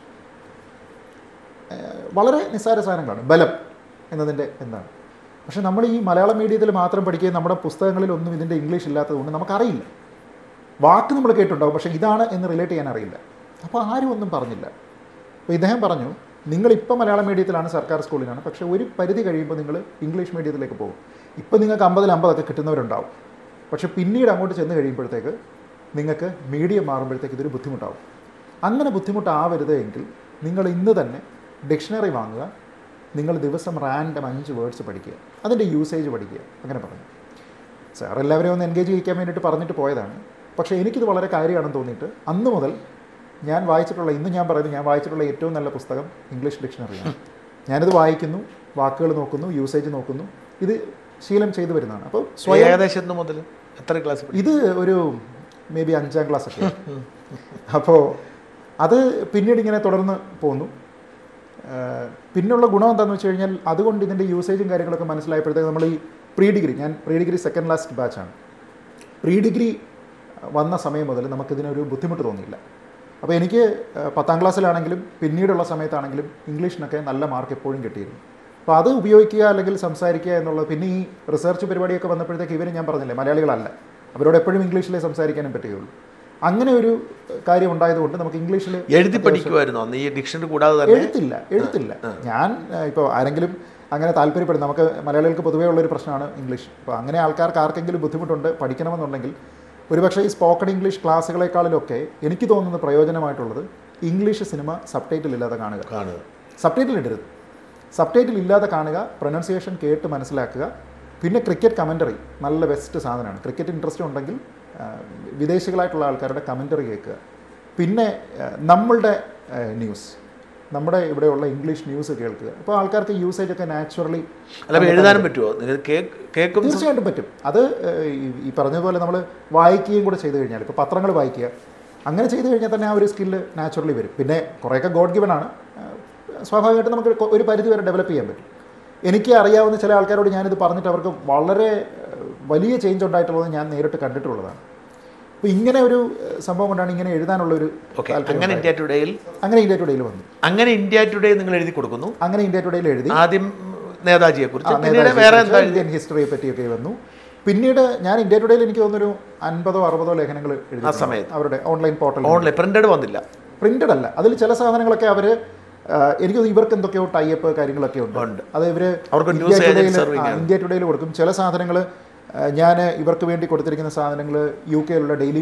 വളരെ നിസ്സാര സാധനങ്ങളാണ്. ബലം എന്നതിൻ്റെ എന്താണ്. പക്ഷേ നമ്മൾ ഈ മലയാളം മീഡിയത്തിൽ മാത്രം പഠിക്കുകയും നമ്മുടെ പുസ്തകങ്ങളിലൊന്നും ഇതിൻ്റെ ഇംഗ്ലീഷ് ഇല്ലാത്തതുകൊണ്ട് നമുക്കറിയില്ല. വാക്ക് നമ്മൾ കേട്ടിട്ടുണ്ടാവും, പക്ഷേ ഇതാണ് എന്ന് റിലേറ്റ് ചെയ്യാൻ അറിയില്ല. അപ്പോൾ ആരും ഒന്നും പറഞ്ഞില്ല. അപ്പോൾ ഇദ്ദേഹം പറഞ്ഞു, നിങ്ങളിപ്പോൾ മലയാളം മീഡിയത്തിലാണ്, സർക്കാർ സ്കൂളിലാണ്, പക്ഷേ ഒരു പരിധി കഴിയുമ്പോൾ നിങ്ങൾ ഇംഗ്ലീഷ് മീഡിയത്തിലേക്ക് പോകും. ഇപ്പോൾ നിങ്ങൾക്ക് അമ്പതിൽ അമ്പതൊക്കെ കിട്ടുന്നവരുണ്ടാവും, പക്ഷേ പിന്നീട് അങ്ങോട്ട് ചെന്ന് കഴിയുമ്പോഴത്തേക്ക് നിങ്ങൾക്ക് മീഡിയം മാറുമ്പോഴത്തേക്ക് ഇതൊരു ബുദ്ധിമുട്ടാവും. അങ്ങനെ ബുദ്ധിമുട്ടാവരുത് എങ്കിൽ നിങ്ങൾ ഇന്ന് തന്നെ ഡിക്ഷണറി വാങ്ങുക, നിങ്ങൾ ദിവസം റാൻഡം അഞ്ച് വേർഡ്സ് പഠിക്കുക, അതിൻ്റെ യൂസേജ് പഠിക്കുക. അങ്ങനെ പറഞ്ഞു. സാർ എല്ലാവരെയും ഒന്ന് എൻഗേജ് ചെയ്യിക്കാൻ വേണ്ടിയിട്ട് പറഞ്ഞിട്ട് പോയതാണ്. പക്ഷേ എനിക്കിത് വളരെ കാര്യമാണെന്ന് തോന്നിയിട്ട് അന്ന് മുതൽ ഞാൻ വായിച്ചിട്ടുള്ള, ഇന്ന് ഞാൻ പറയുന്നത് ഞാൻ വായിച്ചിട്ടുള്ള ഏറ്റവും നല്ല പുസ്തകം ഇംഗ്ലീഷ് ഡിക്ഷണറിയാണ്. ഞാനിത് വായിക്കുന്നു, വാക്കുകൾ നോക്കുന്നു, യൂസേജ് നോക്കുന്നു, ഇത് ശീലം ചെയ്തു വരുന്നതാണ്. അപ്പോൾ സ്വയം ഏകദേശം മുതൽ എത്ര ക്ലാസ്? ഇത് ഒരു മേ ബി അഞ്ചാം ക്ലാസ് ഒക്കെ. അപ്പോൾ അത് പിന്നീട് ഇങ്ങനെ തുടർന്ന് പോന്നു. പിന്നുള്ള ഗുണം എന്താണെന്ന് വെച്ച് കഴിഞ്ഞാൽ അതുകൊണ്ട് ഇതിൻ്റെ യൂസേജും കാര്യങ്ങളൊക്കെ മനസ്സിലായപ്പോഴത്തേക്ക് നമ്മൾ ഈ പ്രീ ഡിഗ്രി, ഞാൻ പ്രീ ഡിഗ്രി സെക്കൻഡ് ലാസ്റ്റ് ബാച്ചാണ്, പ്രീ ഡിഗ്രി വന്ന സമയം മുതൽ നമുക്കിതിനൊരു ബുദ്ധിമുട്ട് തോന്നിയില്ല. അപ്പോൾ എനിക്ക് പത്താം ക്ലാസ്സിലാണെങ്കിലും പിന്നീടുള്ള സമയത്താണെങ്കിലും ഇംഗ്ലീഷിനൊക്കെ നല്ല മാർക്ക് എപ്പോഴും കിട്ടിയിരുന്നു. അപ്പോൾ അത് ഉപയോഗിക്കുക അല്ലെങ്കിൽ സംസാരിക്കുക എന്നുള്ളത്, പിന്നെ ഈ റിസർച്ച് പരിപാടിയൊക്കെ വന്നപ്പോഴത്തേക്ക് ഇവർ ഞാൻ പറഞ്ഞില്ലേ മലയാളികളല്ല, അവരോട് എപ്പോഴും ഇംഗ്ലീഷിലേ സംസാരിക്കാനും പറ്റുകയുള്ളൂ. അങ്ങനെ ഒരു കാര്യം ഉണ്ടായതുകൊണ്ട് നമുക്ക് ഇംഗ്ലീഷിൽ എഴുതി പഠിക്കുമായിരുന്നു അന്ന് ഈ ഡിക്ഷണറി കൂടാതെ തന്നെ. എഴുത്തില്ല എഴുത്തില്ല ഞാൻ ഇപ്പോൾ ആരെങ്കിലും അങ്ങനെ താല്പര്യപ്പെടും, നമുക്ക് മലയാളികൾക്ക് പൊതുവേ ഉള്ളൊരു പ്രശ്നമാണ് ഇംഗ്ലീഷ്. അപ്പോൾ അങ്ങനെ ആൾക്കാർക്ക് ആർക്കെങ്കിലും ബുദ്ധിമുട്ടുണ്ട് പഠിക്കണമെന്നുണ്ടെങ്കിൽ ഒരുപക്ഷെ ഈ സ്പോക്കൺ ഇംഗ്ലീഷ് ക്ലാസ്സുകളെക്കാളിലൊക്കെ എനിക്ക് തോന്നുന്നത് പ്രയോജനമായിട്ടുള്ളത് ഇംഗ്ലീഷ് സിനിമ സബ് ടൈറ്റിൽ ഇല്ലാതെ കാണുക. കാണുക സബ് ടൈറ്റിൽ ഇടരുത്, സബ് ടൈറ്റിൽ ഇല്ലാതെ കാണുക, പ്രൊനൗൺസിയേഷൻ കേട്ട് മനസ്സിലാക്കുക. പിന്നെ ക്രിക്കറ്റ് കമൻ്ററി നല്ല ബെസ്റ്റ് സാധനമാണ്. ക്രിക്കറ്റ് ഇൻട്രസ്റ്റ് ഉണ്ടെങ്കിൽ വിദേശികളായിട്ടുള്ള ആൾക്കാരുടെ കമൻ്ററി കേൾക്കുക. പിന്നെ നമ്മളുടെ ന്യൂസ്, നമ്മുടെ ഇവിടെയുള്ള ഇംഗ്ലീഷ് ന്യൂസ് കേൾക്കുക. അപ്പോൾ ആൾക്കാർക്ക് യൂസേജ് ഒക്കെ നാച്ചുറലി എഴുതാനും പറ്റുമോ? തീർച്ചയായിട്ടും പറ്റും. അത് ഈ പറഞ്ഞതുപോലെ നമ്മൾ വായിക്കുകയും കൂടെ ചെയ്തു കഴിഞ്ഞാൽ, ഇപ്പോൾ പത്രങ്ങൾ വായിക്കുക, അങ്ങനെ ചെയ്തു കഴിഞ്ഞാൽ തന്നെ ആ ഒരു സ്കില്ല് നാച്ചുറലി വരും. പിന്നെ കുറേയൊക്കെ ഗോഡ് ഗിവൺ ആണ്, സ്വാഭാവികമായിട്ട് നമുക്ക് ഒരു പരിധി വരെ ഡെവലപ്പ് ചെയ്യാൻ പറ്റും. എനിക്ക് അറിയാവുന്ന ചില ആൾക്കാരോട് ഞാനിത് പറഞ്ഞിട്ട് അവർക്ക് വളരെ വലിയ ചേഞ്ച് ഉണ്ടായിട്ടുള്ളത് ഞാൻ നേരിട്ട് കണ്ടിട്ടുള്ളതാണ്. അപ്പോൾ ഇങ്ങനെ ഒരു സംഭവം കൊണ്ടാണ് ഇങ്ങനെ എഴുതാനുള്ളൊരു അങ്ങനെ ഇന്ത്യ ടുഡേയിൽ അങ്ങനെ ഇന്ത്യ ടുഡേയിൽ വന്നു. അങ്ങനെ ഇന്ത്യ ടുഡേ നിങ്ങൾ എഴുതി കൊടുക്കുന്നു. അങ്ങനെ ഇന്ത്യ ടുഡേയിൽ എഴുതി. ആദ്യം നേതാജിയെ കുറിച്ച്, ഇന്ത്യൻ ഹിസ്റ്ററിയെ പറ്റിയൊക്കെ വന്നു. പിന്നീട് ഞാൻ ഇന്ത്യ ടുഡേയിൽ എനിക്ക് തോന്നുന്നൊരു അൻപതോ അറുപതോ ലേഖനങ്ങൾ എഴുതി. ആ സമയത്ത് അവരുടെ ഓൺലൈൻ പോർട്ടൽ. ഓൺലൈൻ പ്രിന്റഡ് വന്നില്ല. പ്രിന്റഡ് അല്ല, അതിൽ ചില സാധനങ്ങളൊക്കെ അവർ, എനിക്ക് തോന്നുന്നു ഇവർക്ക് എന്തൊക്കെയോ ടൈപ്പ് കാര്യങ്ങളൊക്കെ ഉണ്ട്. അത് ഇവർ ഇന്ത്യ ടുഡേയിൽ കൊടുക്കും. ചില സാധനങ്ങൾ ഞാൻ ഇവർക്ക് വേണ്ടി കൊടുത്തിരിക്കുന്ന സാധനങ്ങൾ യു കെയിലുള്ള ഡെയിലി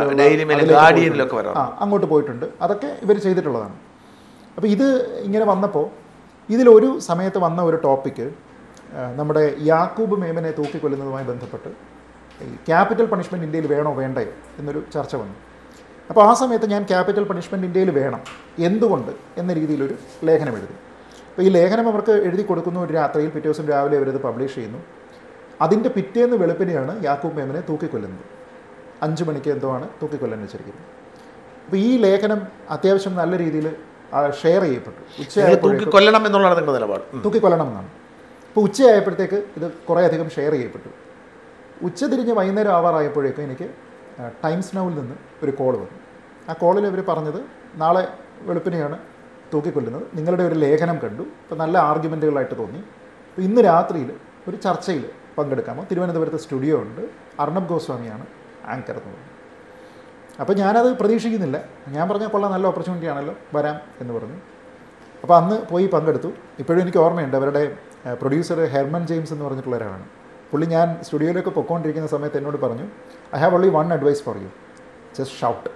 മെയിൽ ആ അങ്ങോട്ട് പോയിട്ടുണ്ട്. അതൊക്കെ ഇവർ ചെയ്തിട്ടുള്ളതാണ്. അപ്പോൾ ഇത് ഇങ്ങനെ വന്നപ്പോൾ ഇതിലൊരു സമയത്ത് വന്ന ഒരു ടോപ്പിക്ക് നമ്മുടെ യാക്കൂബ് മേമനെ തൂക്കിക്കൊല്ലുന്നതുമായി ബന്ധപ്പെട്ട് ഈ ക്യാപിറ്റൽ പണിഷ്മെൻറ്റ് ഇന്ത്യയിൽ വേണോ വേണ്ടയോ എന്നൊരു ചർച്ച വന്നു. അപ്പോൾ ആ സമയത്ത് ഞാൻ ക്യാപിറ്റൽ പണിഷ്മെൻറ്റ് ഇന്ത്യയിൽ വേണം, എന്തുകൊണ്ട് എന്ന രീതിയിലൊരു ലേഖനം എഴുതി. അപ്പോൾ ഈ ലേഖനം അവർക്ക് എഴുതി കൊടുക്കുന്നു. ഒരു രാത്രിയിൽ, പിറ്റേ ദിവസം രാവിലെ അവരത് പബ്ലിഷ് ചെയ്യുന്നു. അതിൻ്റെ പിറ്റേന്ന് വെളുപ്പിനെയാണ് യാക്കൂബ് മേമനെ തൂക്കിക്കൊല്ലുന്നത്. അഞ്ച് മണിക്ക് എന്തോ ആണ് തൂക്കിക്കൊല്ലാൻ വെച്ചിരിക്കുന്നത്. അപ്പോൾ ഈ ലേഖനം അത്യാവശ്യം നല്ല രീതിയിൽ ഷെയർ ചെയ്യപ്പെട്ടു. ഉച്ചയായക്കൊല്ലണം എന്നുള്ളതാണ് നിങ്ങളുടെ നിലപാട്. തൂക്കിക്കൊല്ലണം എന്നാണ്. അപ്പോൾ ഉച്ചയായപ്പോഴത്തേക്ക് ഇത് കുറേ അധികം ഷെയർ ചെയ്യപ്പെട്ടു. ഉച്ച തിരിഞ്ഞ് വൈകുന്നേരം ആവാറായപ്പോഴേക്കും എനിക്ക് ടൈംസ് നൗവിൽ നിന്ന് ഒരു കോൾ വന്നു. ആ കോളിൽ അവർ പറഞ്ഞത് നാളെ വെളുപ്പിനെയാണ് തൂക്കിക്കൊല്ലുന്നത്, നിങ്ങളുടെ ഒരു ലേഖനം കണ്ടു, ഇപ്പോൾ നല്ല ആർഗ്യുമെൻറ്റുകളായിട്ട് തോന്നി, അപ്പോൾ ഇന്ന് രാത്രിയിൽ ഒരു ചർച്ചയിൽ പങ്കെടുക്കാമോ? തിരുവനന്തപുരത്ത് സ്റ്റുഡിയോ ഉണ്ട്, അർണബ് ഗോസ്വാമിയാണ് ആങ്കർ എന്ന് പറഞ്ഞു. അപ്പോൾ ഞാനത് പ്രതീക്ഷിക്കുന്നില്ല. ഞാൻ പറഞ്ഞാൽ കൊള്ളാം, നല്ല ഓപ്പർച്യൂണിറ്റി ആണല്ലോ, വരാം എന്ന് പറഞ്ഞു. അപ്പോൾ അന്ന് പോയി പങ്കെടുത്തു. ഇപ്പോഴും എനിക്ക് ഓർമ്മയുണ്ട്, അവരുടെ പ്രൊഡ്യൂസർ ഹെർമൻ ജെയിംസ് എന്ന് പറഞ്ഞിട്ടുള്ള ഒരാളാണ്. പുള്ളി ഞാൻ സ്റ്റുഡിയോയിലേക്ക് പൊയ്ക്കൊണ്ടിരിക്കുന്ന സമയത്ത് എന്നോട് പറഞ്ഞു, I have only one advice for you, just shout.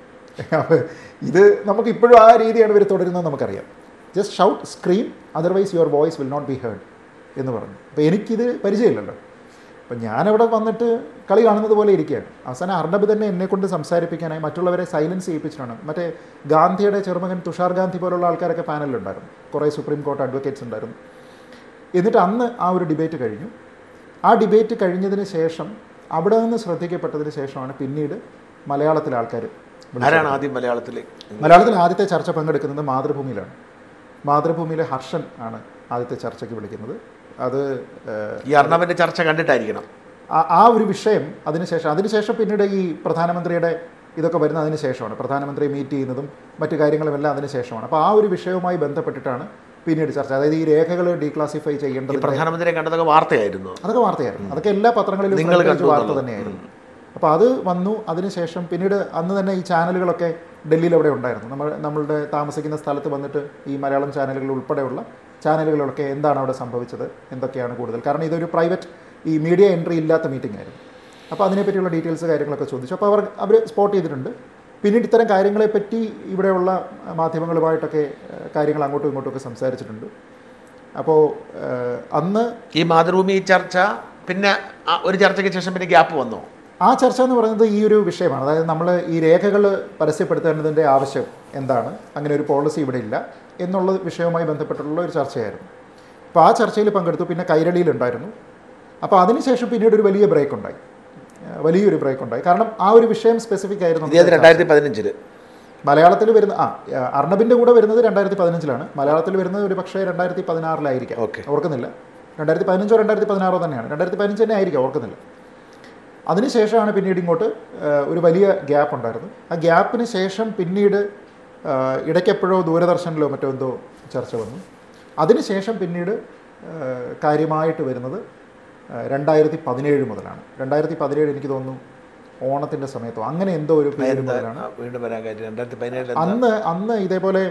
ഇത് നമുക്ക് ഇപ്പോഴും ആ രീതിയാണ് ഇവർ തുടരുന്നത് നമുക്കറിയാം. Just shout, scream, otherwise your voice will not be heard എന്ന് പറഞ്ഞു. അപ്പോൾ എനിക്കിത് പരിചയമില്ലല്ലോ. അപ്പം ഞാനവിടെ വന്നിട്ട് കളി കാണുന്നത് പോലെ ഇരിക്കുകയാണ്. അവസാനം അർണബ് തന്നെ എന്നെക്കൊണ്ട് സംസാരിപ്പിക്കാനായി മറ്റുള്ളവരെ സൈലൻസ് ചെയ്യിപ്പിച്ചിട്ടാണ്. മറ്റേ ഗാന്ധിയുടെ ചെറുമകൻ തുഷാർ ഗാന്ധി പോലുള്ള ആൾക്കാരൊക്കെ പാനലിലുണ്ടായിരുന്നു, കുറേ സുപ്രീം കോർട്ട് അഡ്വക്കേറ്റ്സ് ഉണ്ടായിരുന്നു. എന്നിട്ട് അന്ന് ആ ഒരു ഡിബേറ്റ് കഴിഞ്ഞു. ആ ഡിബേറ്റ് കഴിഞ്ഞതിന് ശേഷം, അവിടെ നിന്ന് ശ്രദ്ധിക്കപ്പെട്ടതിന് ശേഷമാണ് പിന്നീട് മലയാളത്തിലെ ആൾക്കാർ. ആരാണ് ആദ്യം മലയാളത്തിൽ മലയാളത്തിൽ ആദ്യത്തെ ചർച്ച പങ്കെടുക്കുന്നത് മാതൃഭൂമിയിലാണ്. മാതൃഭൂമിയിലെ ഹർഷൻ ആണ് ആദ്യത്തെ ചർച്ചയ്ക്ക് വിളിക്കുന്നത്. അത് ഈ അർണബിൻ്റെ ചർച്ച കണ്ടിട്ടായിരിക്കണം. ആ ഒരു വിഷയം അതിനുശേഷം അതിനുശേഷം പിന്നീട് ഈ പ്രധാനമന്ത്രിയുടെ ഇതൊക്കെ വരുന്ന അതിന് ശേഷമാണ്. പ്രധാനമന്ത്രി മീറ്റ് ചെയ്യുന്നതും മറ്റു കാര്യങ്ങളുമെല്ലാം അതിന് ശേഷമാണ്. അപ്പോൾ ആ ഒരു വിഷയവുമായി ബന്ധപ്പെട്ടിട്ടാണ് പിന്നീട് ചർച്ച. അതായത് ഈ രേഖകൾ ഡീക്ലാസിഫൈ ചെയ്യേണ്ടത്. പ്രധാനമന്ത്രിയെ കണ്ടതൊക്കെ വാർത്തയായിരുന്നു. അതൊക്കെ വാർത്തയായിരുന്നു. അതൊക്കെ എല്ലാ പത്രങ്ങളിലും വാർത്ത തന്നെയായിരുന്നു. അപ്പോൾ അത് വന്നു. അതിനുശേഷം പിന്നീട് അന്ന് തന്നെ ഈ ചാനലുകളൊക്കെ ഡൽഹിയിൽ അവിടെ ഉണ്ടായിരുന്നു. നമ്മൾ നമ്മളുടെ താമസിക്കുന്ന സ്ഥലത്ത് വന്നിട്ട് ഈ മലയാളം ചാനലുകൾ ഉൾപ്പെടെയുള്ള ചാനലുകളൊക്കെ എന്താണ് അവിടെ സംഭവിച്ചത്, എന്തൊക്കെയാണ് കൂടുതൽ, കാരണം ഇതൊരു പ്രൈവറ്റ് ഈ മീഡിയ എൻട്രി ഇല്ലാത്ത മീറ്റിംഗ് ആയിരുന്നു. അപ്പോൾ അതിനെപ്പറ്റിയുള്ള ഡീറ്റെയിൽസ് കാര്യങ്ങളൊക്കെ ചോദിച്ചു. അപ്പോൾ അവർ അവർ സ്പോട്ട് ചെയ്തിട്ടുണ്ട്. പിന്നീട് ഇത്തരം കാര്യങ്ങളെപ്പറ്റി ഇവിടെയുള്ള മാധ്യമങ്ങളുമായിട്ടൊക്കെ കാര്യങ്ങൾ അങ്ങോട്ടും ഇങ്ങോട്ടും ഒക്കെ സംസാരിച്ചിട്ടുണ്ട്. അപ്പോൾ അന്ന് ഈ മാതൃഭൂമി ചർച്ച പിന്നെ ഒരു ചർച്ചയ്ക്ക് ശേഷം പിന്നെ ഗ്യാപ്പ് വന്നു. ആ ചർച്ച എന്ന് പറയുന്നത് ഈ ഒരു വിഷയമാണ്. അതായത് നമ്മൾ ഈ രേഖകൾ പരസ്യപ്പെടുത്തേണ്ടതിൻ്റെ ആവശ്യം എന്താണ്, അങ്ങനെ ഒരു പോളിസി ഇവിടെ ഇല്ല എന്നുള്ള വിഷയവുമായി ബന്ധപ്പെട്ടുള്ള ഒരു ചർച്ചയായിരുന്നു. അപ്പോൾ ആ ചർച്ചയിൽ പങ്കെടുത്തു. പിന്നെ കൈരളിയിലുണ്ടായിരുന്നു. അപ്പോൾ അതിനുശേഷം പിന്നീട് ഒരു വലിയ ബ്രേക്ക് ഉണ്ടായി, വലിയൊരു ബ്രേക്ക് ഉണ്ടായി. കാരണം ആ ഒരു വിഷയം സ്പെസിഫിക് ആയിരുന്നു. രണ്ടായിരത്തി പതിനഞ്ചില് മലയാളത്തിൽ വരുന്ന ആ അർണബിൻ്റെ കൂടെ വരുന്നത് രണ്ടായിരത്തി പതിനഞ്ചിലാണ്. മലയാളത്തിൽ വരുന്നത് ഒരു പക്ഷേ രണ്ടായിരത്തി പതിനാറിലായിരിക്കാം, ഓർക്കുന്നില്ല. രണ്ടായിരത്തി പതിനഞ്ചോ രണ്ടായിരത്തി പതിനാറോ തന്നെയാണ്, രണ്ടായിരത്തി പതിനഞ്ച് തന്നെ ആയിരിക്കാം, ഓർക്കുന്നില്ല. അതിനുശേഷമാണ് പിന്നീട് ഇങ്ങോട്ട് ഒരു വലിയ ഗ്യാപ്പ് ഉണ്ടായിരുന്നു. ആ ഗ്യാപ്പിന് ശേഷം പിന്നീട് ഇടയ്ക്കെപ്പോഴോ ദൂരദർശനിലോ മറ്റോ എന്തോ ചർച്ച വന്നു. അതിനുശേഷം പിന്നീട് കാര്യമായിട്ട് വരുന്നത് രണ്ടായിരത്തി പതിനേഴ് മുതലാണ്. രണ്ടായിരത്തി പതിനേഴ് എനിക്ക് തോന്നുന്നു ഓണത്തിൻ്റെ സമയത്തോ അങ്ങനെ എന്തോ ഒരു പേര് മുതലാണ് വീണ്ടും വരാൻ കാര്യം. രണ്ടായിരത്തി പതിനേഴ് അന്ന് അന്ന് ഇതേപോലെ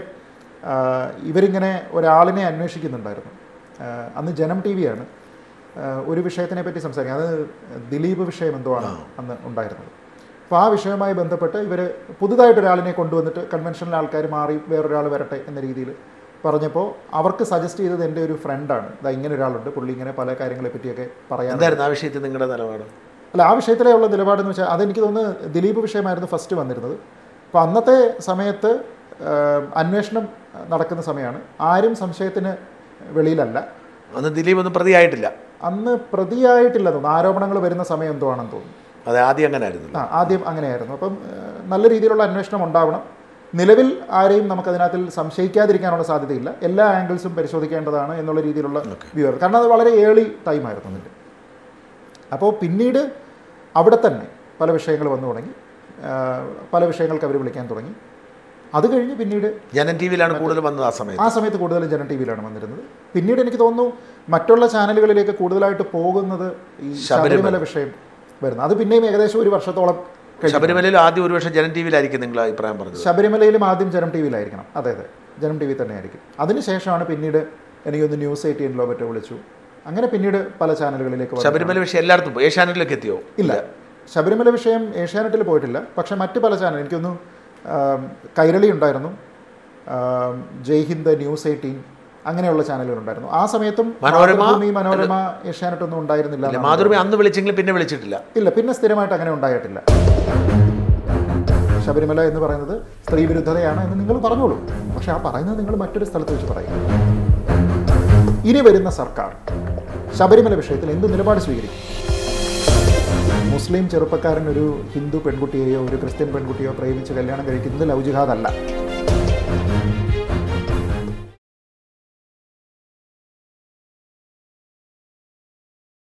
ഇവരിങ്ങനെ ഒരാളിനെ അന്വേഷിക്കുന്നുണ്ടായിരുന്നു. അന്ന് ജനം ടി വിയാണ് ഒരു വിഷയത്തിനെ പറ്റി സംസാരിക്കുക. അത് ദിലീപ് വിഷയം എന്തോ ആണ് അന്ന് ഉണ്ടായിരുന്നത്. അപ്പോൾ ആ വിഷയവുമായി ബന്ധപ്പെട്ട് ഇവർ പുതുതായിട്ട് ഒരാളിനെ കൊണ്ടുവന്നിട്ട് കൺവെൻഷനിലെ ആൾക്കാർ മാറി വേറൊരാൾ വരട്ടെ എന്ന രീതിയിൽ പറഞ്ഞപ്പോൾ അവർക്ക് സജസ്റ്റ് ചെയ്തത് എൻ്റെ ഒരു ഫ്രണ്ടാണ്, ഇതാ ഇങ്ങനെ ഒരാളുണ്ട്, പുള്ളി ഇങ്ങനെ പല കാര്യങ്ങളെ പറ്റിയൊക്കെ പറയാൻ. എന്തായിരുന്നു ആ വിഷയത്തിൽ നിങ്ങളുടെ നിലപാട്? അല്ല, ആ വിഷയത്തിലെ ഉള്ള നിലപാടെന്ന് വെച്ചാൽ അതെനിക്ക് തോന്നുന്നു ദിലീപ് വിഷയമായിരുന്നു ഫസ്റ്റ് വന്നിരുന്നത്. അപ്പോൾ അന്നത്തെ സമയത്ത് അന്വേഷണം നടക്കുന്ന സമയമാണ്. ആരും സംശയത്തിന് വെളിയിലല്ല. അന്ന് ദിലീപ് ഒന്നും പ്രതിയായിട്ടില്ല. അന്ന് പ്രതിയായിട്ടില്ല തോന്നുന്നു. ആരോപണങ്ങൾ വരുന്ന സമയം എന്തോ ആണെന്ന് തോന്നുന്നു. അതെ, ആദ്യം അങ്ങനെ ആയിരുന്നു. ആ ആദ്യം അങ്ങനെയായിരുന്നു. അപ്പം നല്ല രീതിയിലുള്ള അന്വേഷണം ഉണ്ടാവണം. നിലവിൽ ആരെയും നമുക്കതിനകത്തിൽ സംശയിക്കാതിരിക്കാനുള്ള സാധ്യതയില്ല. എല്ലാ ആംഗിൾസും പരിശോധിക്കേണ്ടതാണ് എന്നുള്ള രീതിയിലുള്ള വ്യൂ ആയിരുന്നു. കാരണം അത് വളരെ ഏർലി ടൈമായിരുന്നു അതിൻ്റെ. അപ്പോൾ പിന്നീട് അവിടെ തന്നെ പല വിഷയങ്ങൾ വന്നു തുടങ്ങി. പല വിഷയങ്ങൾക്ക് അവർ വിളിക്കാൻ തുടങ്ങി. അത് കഴിഞ്ഞ് പിന്നീട് ജനം ടി വിയിലാണ് കൂടുതൽ വന്നത്. ആ സമയത്ത് ആ സമയത്ത് കൂടുതലും ജനം ടി വിയിലാണ് വന്നിരുന്നത്. പിന്നീട് എനിക്ക് തോന്നുന്നു മറ്റുള്ള ചാനലുകളിലേക്ക് കൂടുതലായിട്ട് പോകുന്നത് ഈ ശബരിമല വിഷയം വരുന്നത്. അത് പിന്നെയും ഏകദേശം ഒരു വർഷത്തോളം. ശബരിമലയിൽ ആദ്യം ഒരു വർഷം ജനം ടി വിയിലായിരിക്കും നിങ്ങൾ അഭിപ്രായം പറഞ്ഞത്? ശബരിമലയിലും ആദ്യം ജനം ടി വിയിലായിരിക്കണം. അതെ അതെ, ജനം ടി വി തന്നെ ആയിരിക്കും. അതിനുശേഷമാണ് പിന്നീട് എനിക്കൊന്ന് ന്യൂസ് എയ്റ്റീനിലോ മറ്റോ വിളിച്ചു. അങ്ങനെ പിന്നീട് പല ചാനലുകളിലേക്ക്. ശബരിമല വിഷയം എല്ലായിടത്തും പോയി. ഏഷ്യാനെറ്റിലേക്ക് എത്തിയോ? ഇല്ല, ശബരിമല വിഷയം ഏഷ്യാനെറ്റിൽ പോയിട്ടില്ല. പക്ഷേ മറ്റ് പല ചാനൽ, എനിക്കൊന്ന് കൈരളി ഉണ്ടായിരുന്നു, ജയ് ഹിന്ദ്, ന്യൂസ് എയ്റ്റീൻ, അങ്ങനെയുള്ള ചാനലുകളുണ്ടായിരുന്നു. ആ സമയത്തും മനോരമ മനോരമ ഏഷ്യാനെറ്റ് ഒന്നും ഉണ്ടായിരുന്നില്ല. മാതൃഭൂമി അന്ന് വിളിച്ചെങ്കിലും പിന്നെ വിളിച്ചിട്ടില്ല. ഇല്ല, പിന്നെ സ്ഥിരമായിട്ട് അങ്ങനെ ഉണ്ടായിട്ടില്ല. ശബരിമല എന്ന് പറയുന്നത് സ്ത്രീ വിരുദ്ധതയാണ് എന്ന് നിങ്ങൾ പറഞ്ഞോളൂ. പക്ഷെ ആ പറയുന്നത് നിങ്ങൾ മറ്റൊരു സ്ഥലത്ത് വെച്ച് പറയും. ഇനി വരുന്ന സർക്കാർ ശബരിമല വിഷയത്തിൽ എന്ത് നിലപാട് സ്വീകരിക്കും? മുസ്ലിം ചെറുപ്പക്കാരൻ ഒരു ഹിന്ദു പെൺകുട്ടിയെയോ ഒരു ക്രിസ്ത്യൻ പെൺകുട്ടിയോ പ്രേമിച്ച് കല്യാണം കഴിക്കുന്നത് ലവ് ജിഹാദ് അല്ല.